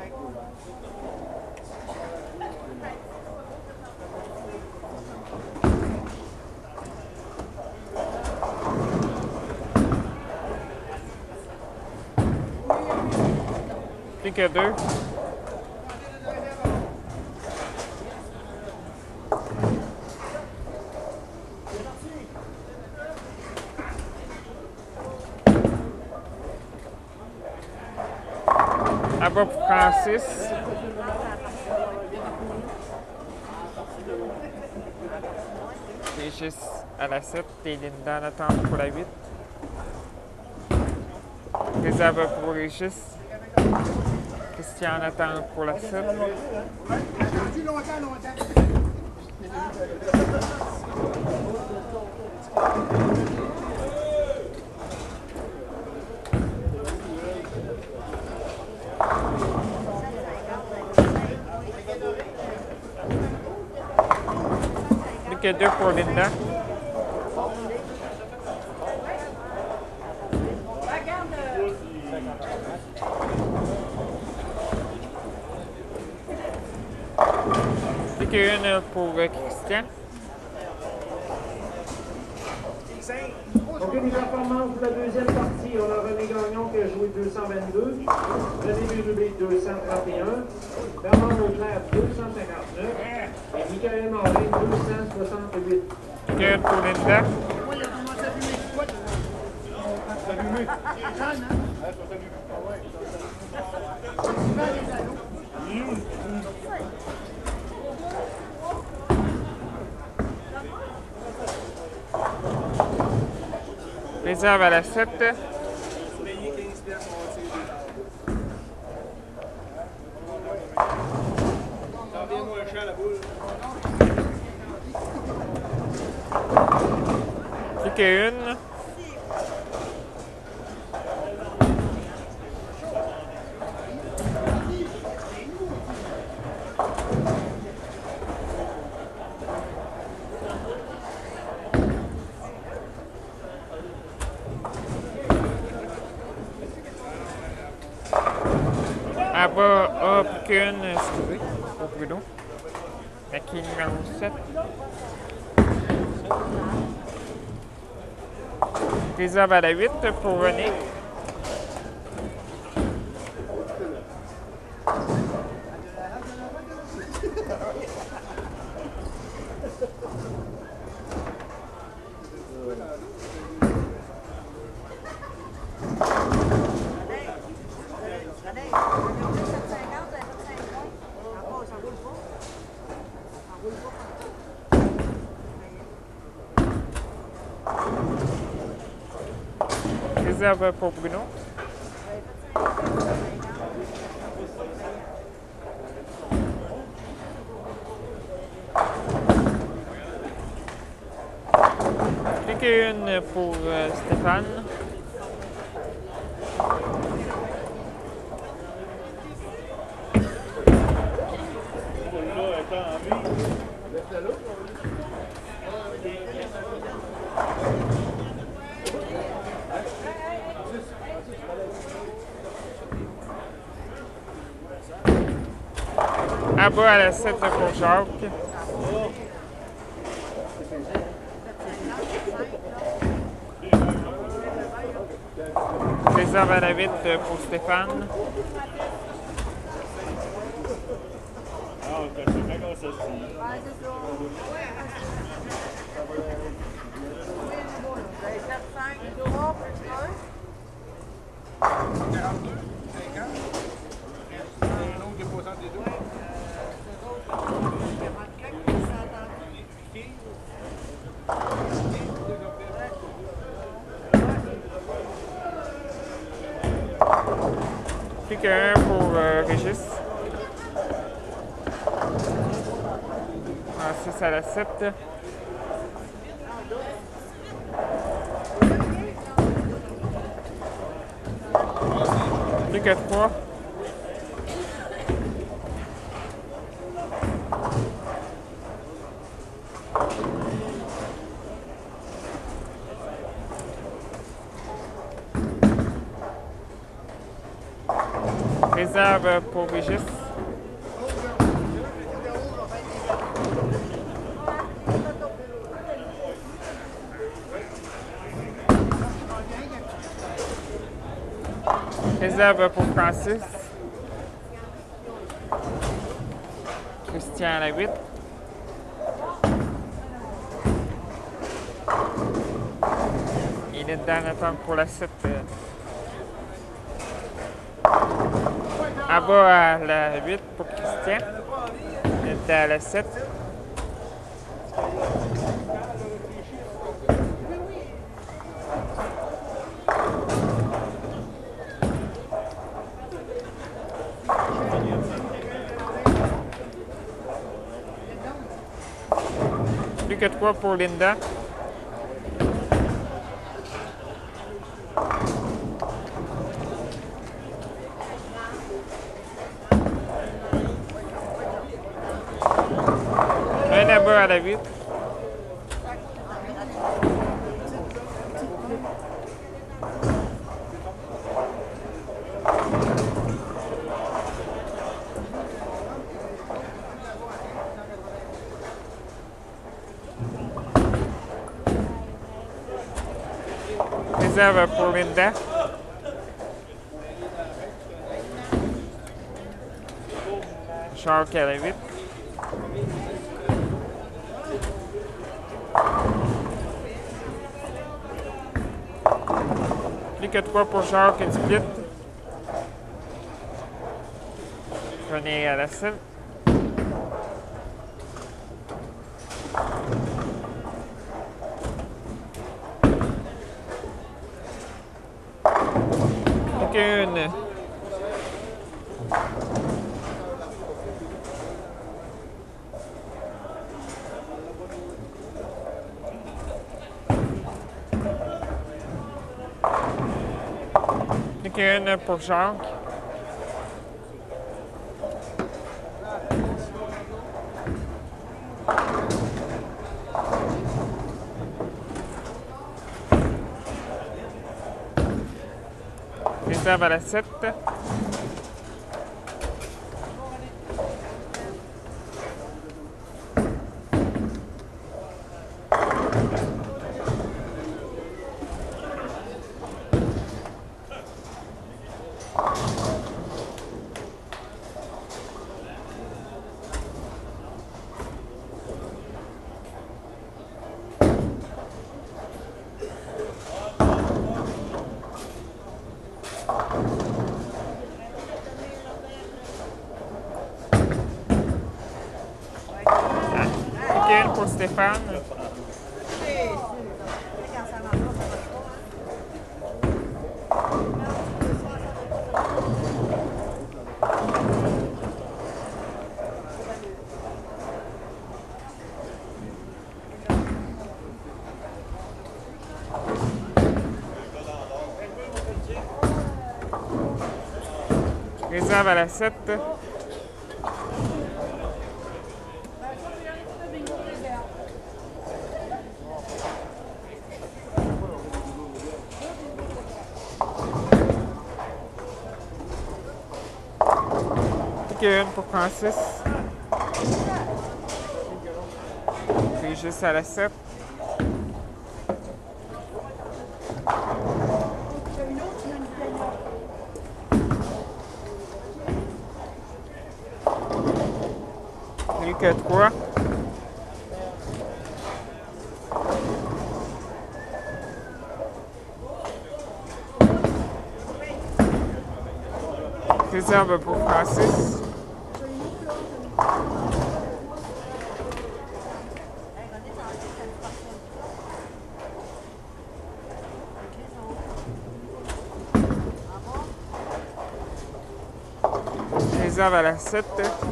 Plus que deux. À bas pour Francis. Régis à la sept et Linda en attente pour la huit. Réserve pour Régis. Christian en attente pour la sept. Plus que deux pour Linda. Plus qu'une pour Christian. Donc, une performance de la deuxième partie. On a René Gagnon qui a joué deux cent vingt-deux, René Bérubé deux cent trente et un, Bernard Leclerc deux cent cinquante-neuf et Michael Morin deux cent soixante-huit. Que pour Linda. Réserve à la sept. Plus qu'une. À bas, A, plus qu'une, excusez, pour Bruno. La quille numéro sept. Réserve à la huit pour René. Réserve pour Bruno. Plus qu'une pour euh, Stéphane. À bas à la sept pour Jacques. Réserve à la huit pour Stéphane. Plus qu'un pour euh, Régis. En six à la sept. Plus que trois. Réserve pour Régis. Réserve pour Francis. Christian à la huit. Il est dans l'attente pour la sept. En bas à la huit pour Christian. Il est à la sept. Plus que trois pour Linda. Un là-bas à la huit. Réserve pour Linda. Jacques à la huit. Plus que trois pour Jacques, une split. René à la sept. Une. Plus qu'une pour Jacques. Réserve à la sept. Pour Stéphane. Réserve à la sept. Une pour Francis. Puis juste à la sept. Plus que trois. Réserve pour Francis. Réserve à la sept.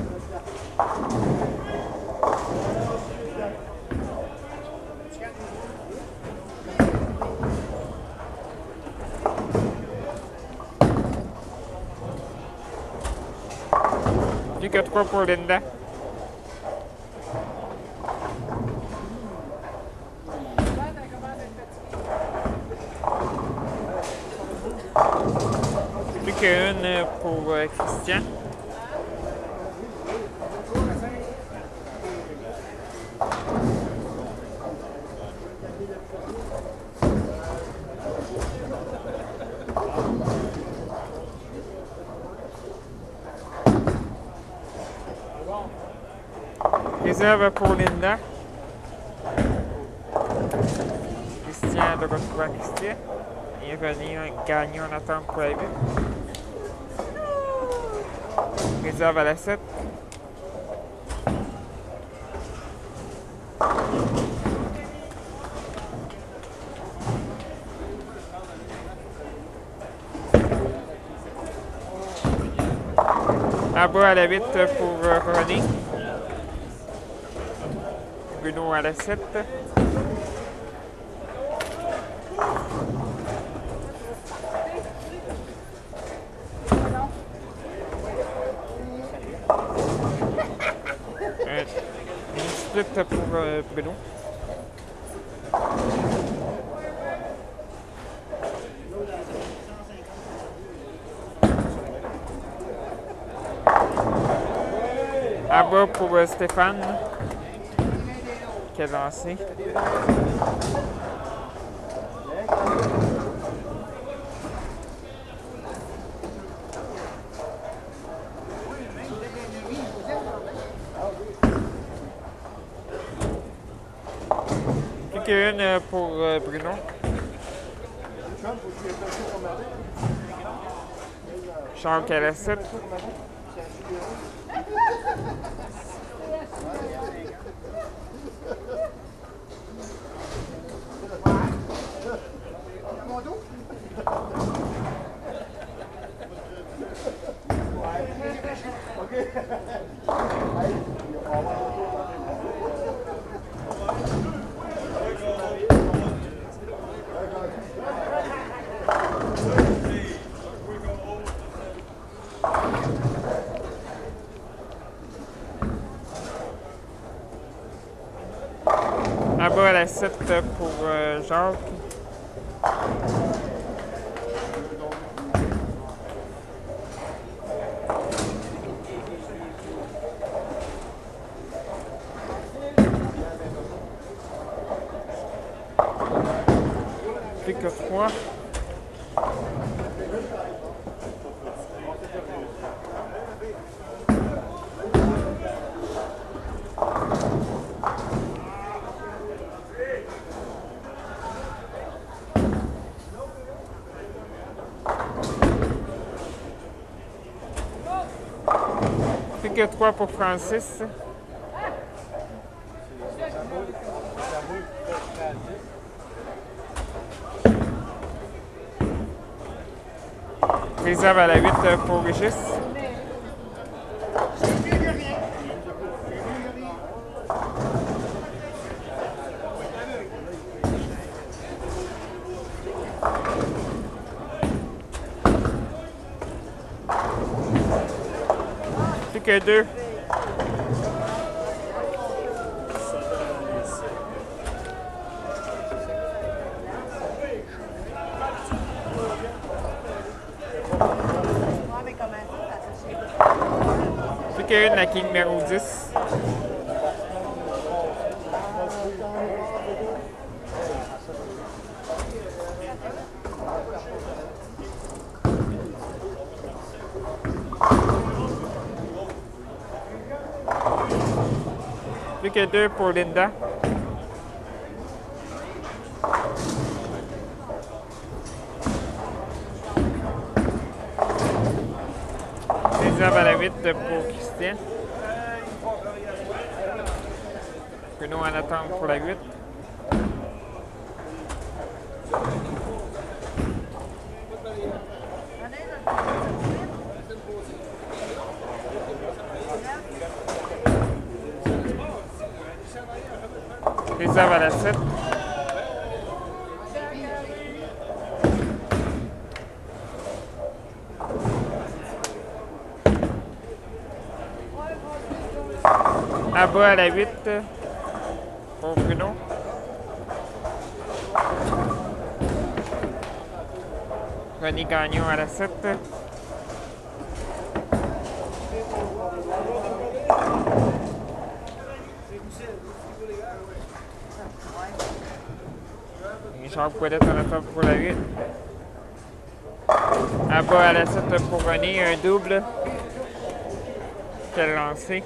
Plus que trois pour Linda. Plus qu'une pour euh, Christian. Réserve pour Linda. Christian de retour à Christian. Et René gagnant en attente pour la huit. Réserve à la sept. À bas à la huit pour euh, René. Bruno à la sept. Un split pour euh, Bruno. À bas pour euh, Stéphane, qui a lancé. Plus qu'une pour euh, Bruno. Charles qui a la sept. À bas à la sept pour euh, Jacques. Plus que trois. Plus que trois pour Francis. Réserve à la huit pour Régis. Plus que deux. Plus qu'une, la quille numéro dix. Plus que deux pour Linda. Réserve à la huit pour Christian. Bruno en attente pour la huit. Réserve à la sept. À bas à la huit pour Bruno. René Gagnon à la sept. Richard Poilette en attente pour la huit. À bas à la sept pour René, un double. Quel lancé.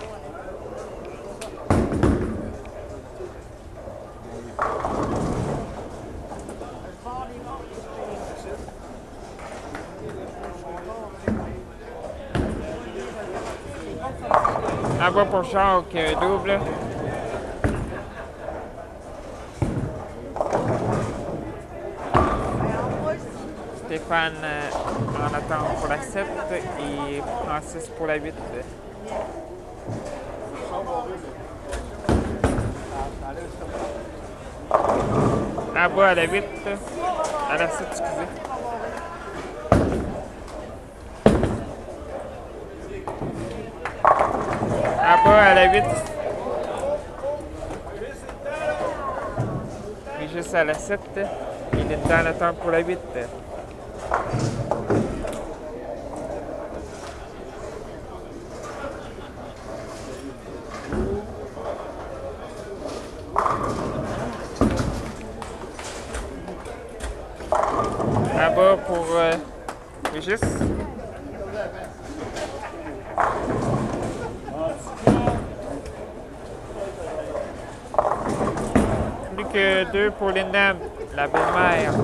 À bas pour Jacques, un double. Stéphane euh, en attente pour la sept et Francis pour la huit. À bas à la huit, à la sept, excusez. À bas à la huit. Et juste à la sept. Il est dans l'attente pour la huit. À bas pour euh, Régis. Plus que deux pour Linda, la belle-mère.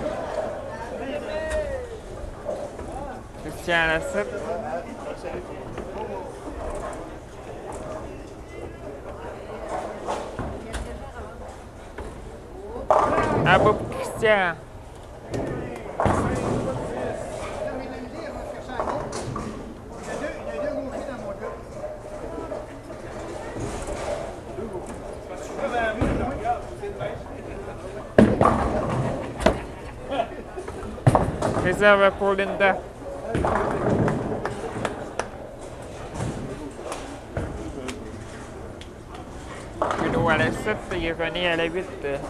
Christian à la sept. À bas pour Christian. Réserve pour Linda. Bruno à la sept et René à la huit.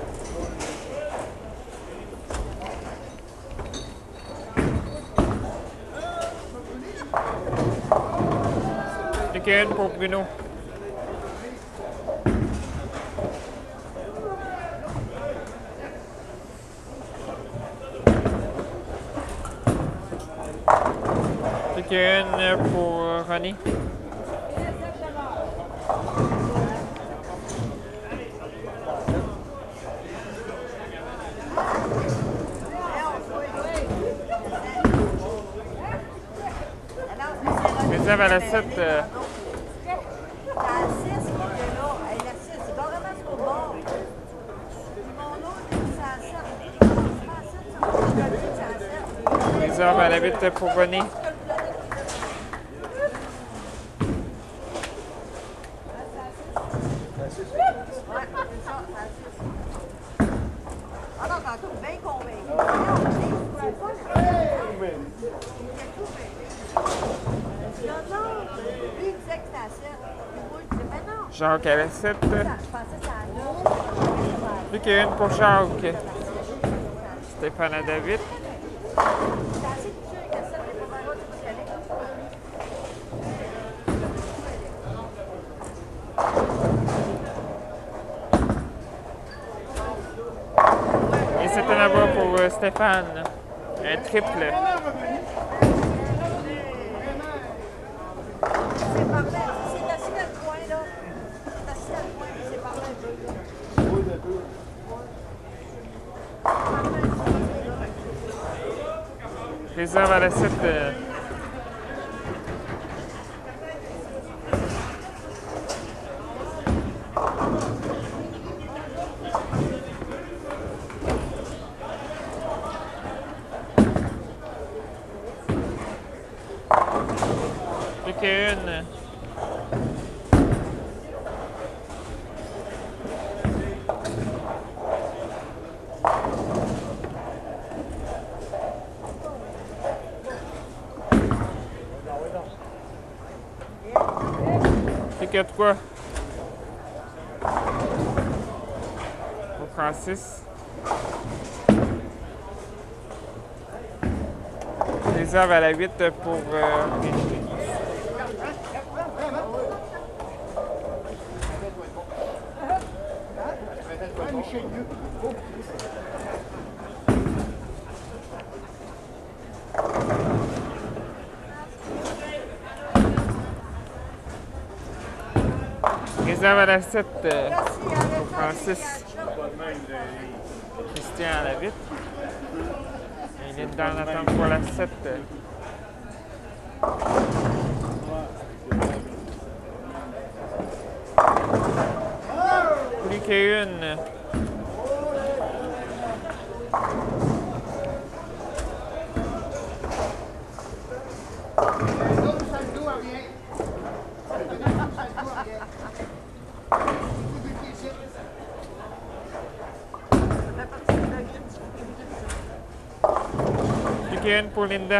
Plus qu'une pour Bruno. Plus qu'une pour René. Réserve à la sept. Euh... Réserve à la huit pour René. Jacques à la sept. Plus qu'une pour Jacques. Stéphane à David. Et c'est un avoir pour euh, Stéphane. Un triple. Réserve à la sept. Euh... Plus qu'une. Plus que trois. Pour Francis. Réserve à la huit pour euh, Régis. Réserve à la sept euh, pour Francis. Christian à la huit. Il est dans l'attente pour la sept. Plus qu'une. Plus qu'une pour Linda.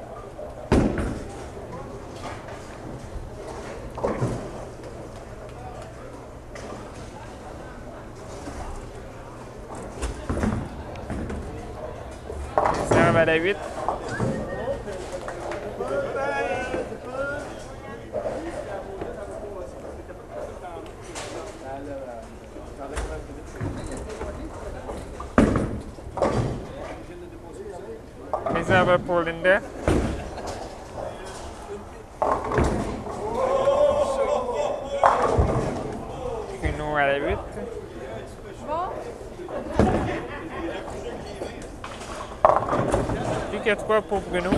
Réserve à la huit. Réserve pour Linda. Bruno à la huit. Plus que trois pour Bruno.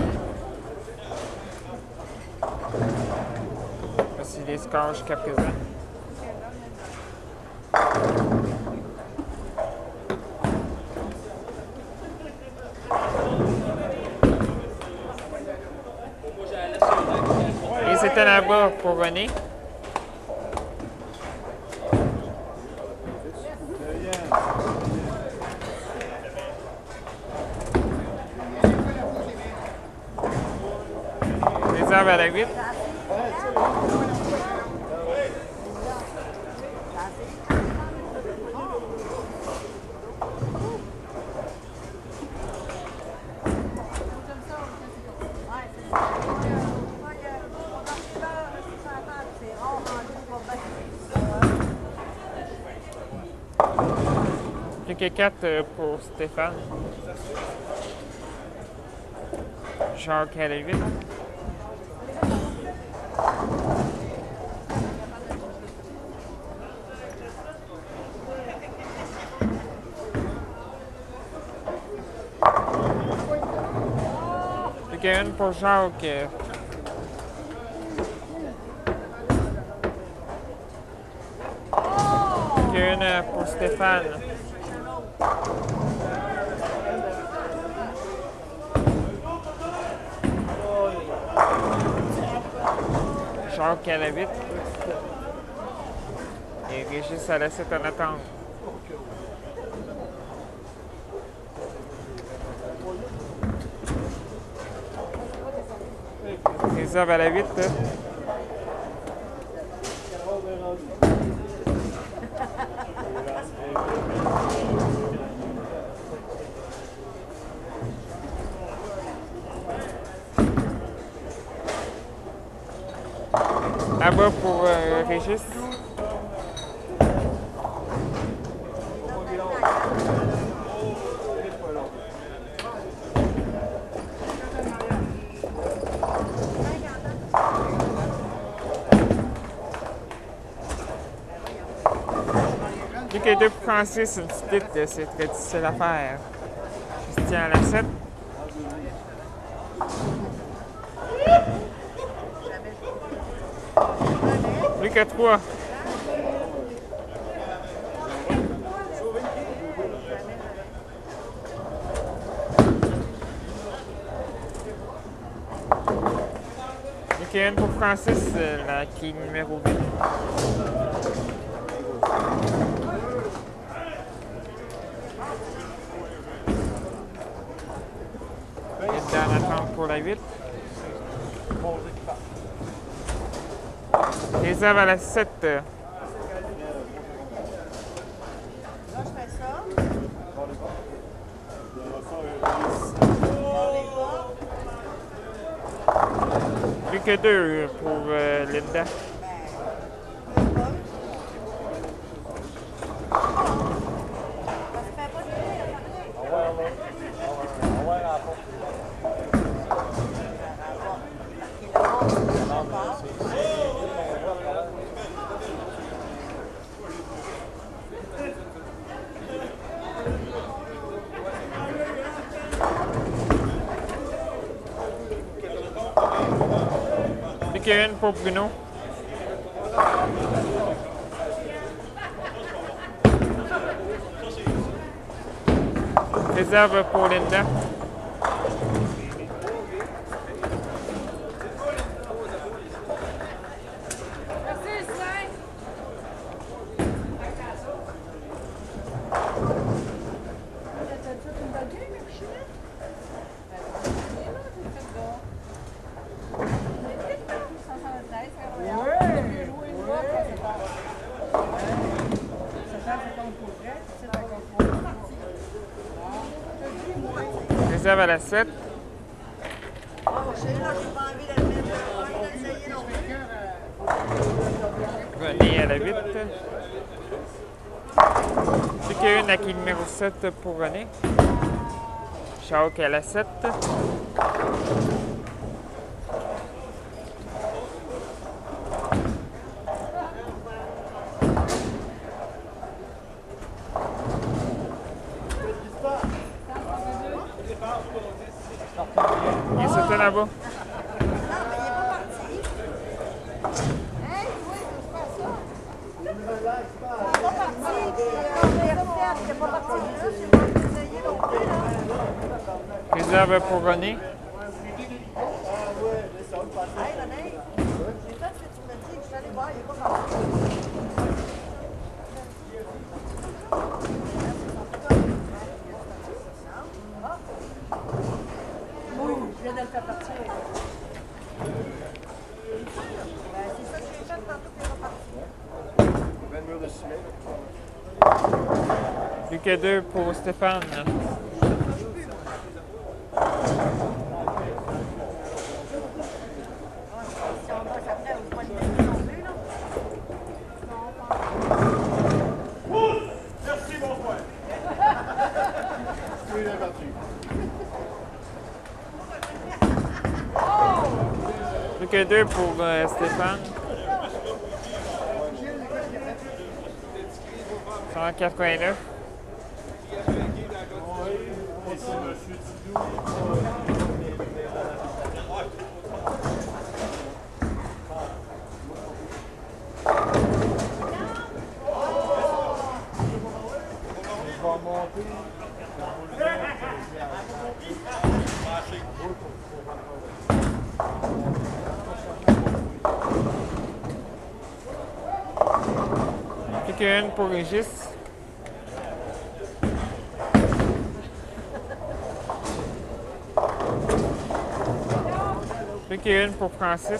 Voici les scores jusqu'à présent. Et c'était là-bas pour René. Réserve à la huit. Plus que quatre pour Stéphane. Jacques à la huit. Plus qu'une pour Jacques. Plus qu'une pour Stéphane. Jacques à la huit. Et Régis à la sept en attente. Réserve à la huit. À bas pour euh, Régis. Plus que deux pour Francis, une petite hit, c'est très difficile à faire. Christian à la sept. Plus que trois. Plus qu'une pour Francis, la qui numéro huit. Il est en attente pour la huit. Réserve à la sept. Là, je fais ça. Plus que deux pour euh, Linda. Plus qu'une pour Bruno. Réserve pour Linda. Réserve à la sept. René à la huit. Plus qu'une à qui numéro sept pour René. Jacques à la sept. Il est sauté là-bas. Réserve pour René. Je viens de le faire partir. C'est ça que j'ai fait tantôt qu'il est reparti. Plus que deux pour Stéphane. Merci mon frère. Oui, il est parti. Plus que deux pour euh, Stéphane. cent quatre-vingt-neuf. Plus qu'une pour Régis. Plus qu'une pour Francis.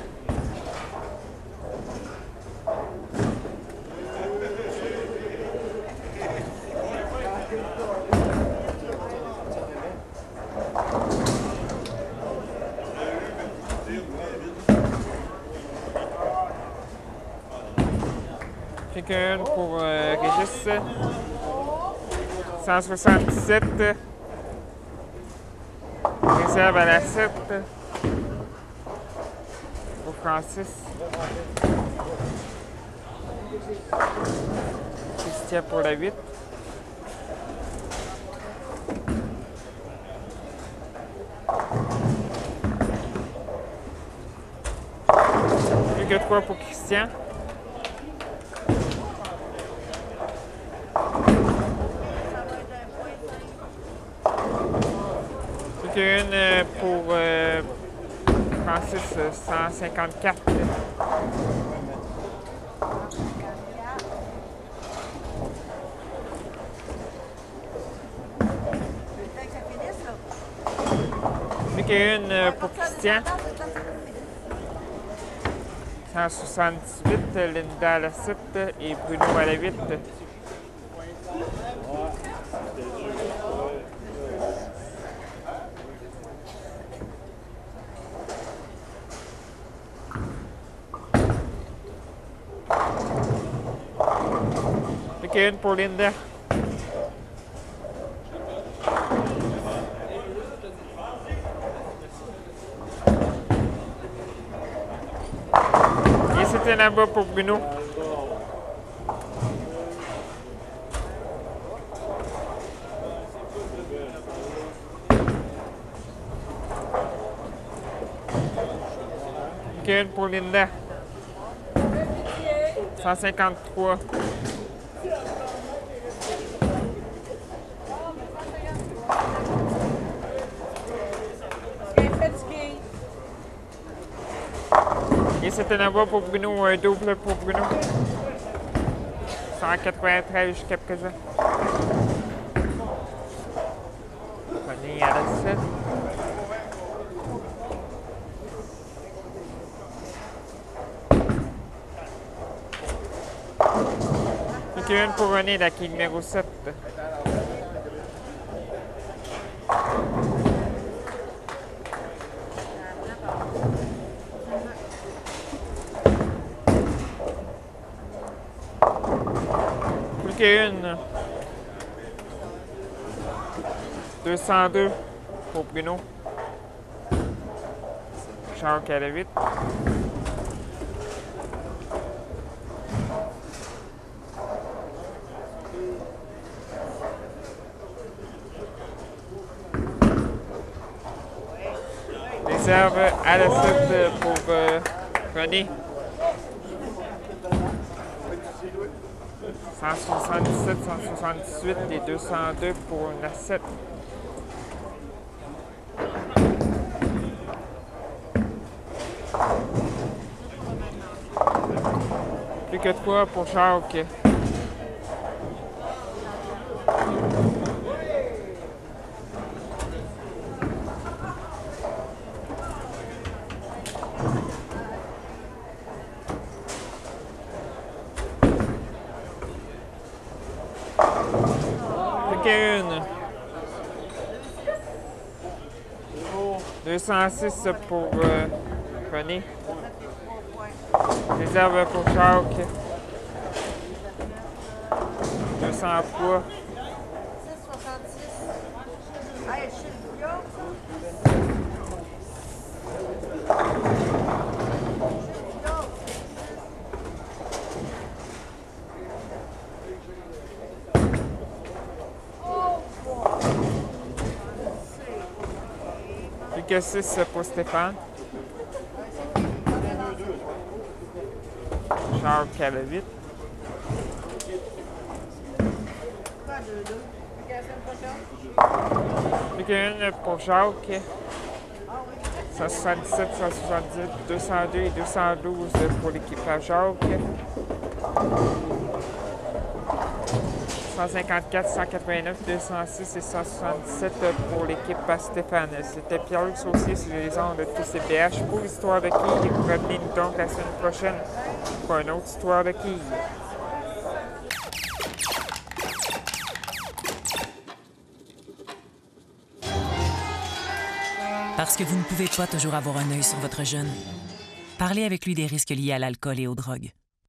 Plus qu'une pour euh, Régis. cent soixante-dix-sept. Réserve à la sept. Pour Francis. Christian pour la huit. Plus que trois pour Christian. Plus qu'une pour euh, Francis, cent cinquante-quatre. Plus une euh, pour Christian. cent soixante-dix-huit, Linda à la sept et Bruno à la huit. Ok, une pour Linda. Et c'était là-bas pour Bruno. Ok, une pour Linda. cent cinquante-trois. Et c'était là-bas pour Bruno, un double pour Bruno. cent quatre-vingt-treize jusqu'à présent. René à la sept. Et une pour René, la qui numéro sept. Plus qu'une. deux cent deux pour Bruno. Jacques à la huit. Réserve à la sept pour euh, René. cent soixante-dix-sept, cent soixante-dix-huit et deux cent deux pour la sept. Plus que trois pour Jacques. Une. deux cent six pour euh, René. Réserve pour Jacques. deux cent trois. Plus que six pour Stéphane. Jacques à la huit. Plus qu'une pour Jacques. cent soixante-dix-sept, cent soixante-dix-huit, deux cent deux et deux cent douze pour l'équipage Jacques. cent cinquante-quatre, cent quatre-vingt-neuf, deux cent six et cent soixante-dix-sept pour l'équipe à Stéphane. C'était Pierre-Luc Saucier sur les ondes de T C B H pour l'histoire de quilles. Revenez-nous donc la semaine prochaine pour une autre histoire de quilles. Parce que vous ne pouvez pas toujours avoir un œil sur votre jeune. Parlez avec lui des risques liés à l'alcool et aux drogues.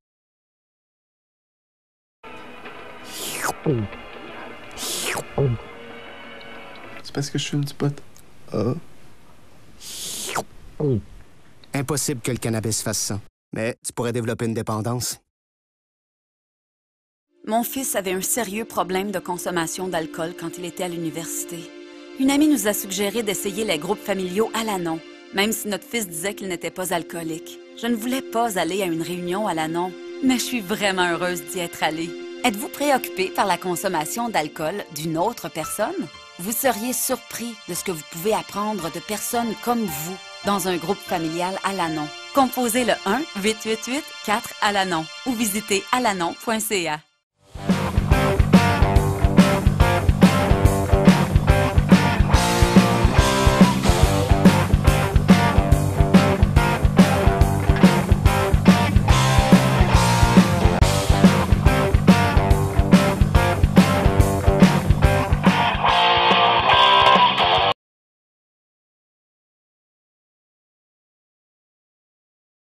C'est parce que je fume du pot. Ah. Impossible que le cannabis fasse ça. Mais tu pourrais développer une dépendance. Mon fils avait un sérieux problème de consommation d'alcool quand il était à l'université. Une amie nous a suggéré d'essayer les groupes familiaux Al-Anon, même si notre fils disait qu'il n'était pas alcoolique. Je ne voulais pas aller à une réunion Al-Anon, mais je suis vraiment heureuse d'y être allée. Êtes-vous préoccupé par la consommation d'alcool d'une autre personne? Vous seriez surpris de ce que vous pouvez apprendre de personnes comme vous dans un groupe familial Al-Anon. Composez le un huit huit huit quatre Al-Anon ou visitez alanon point c a.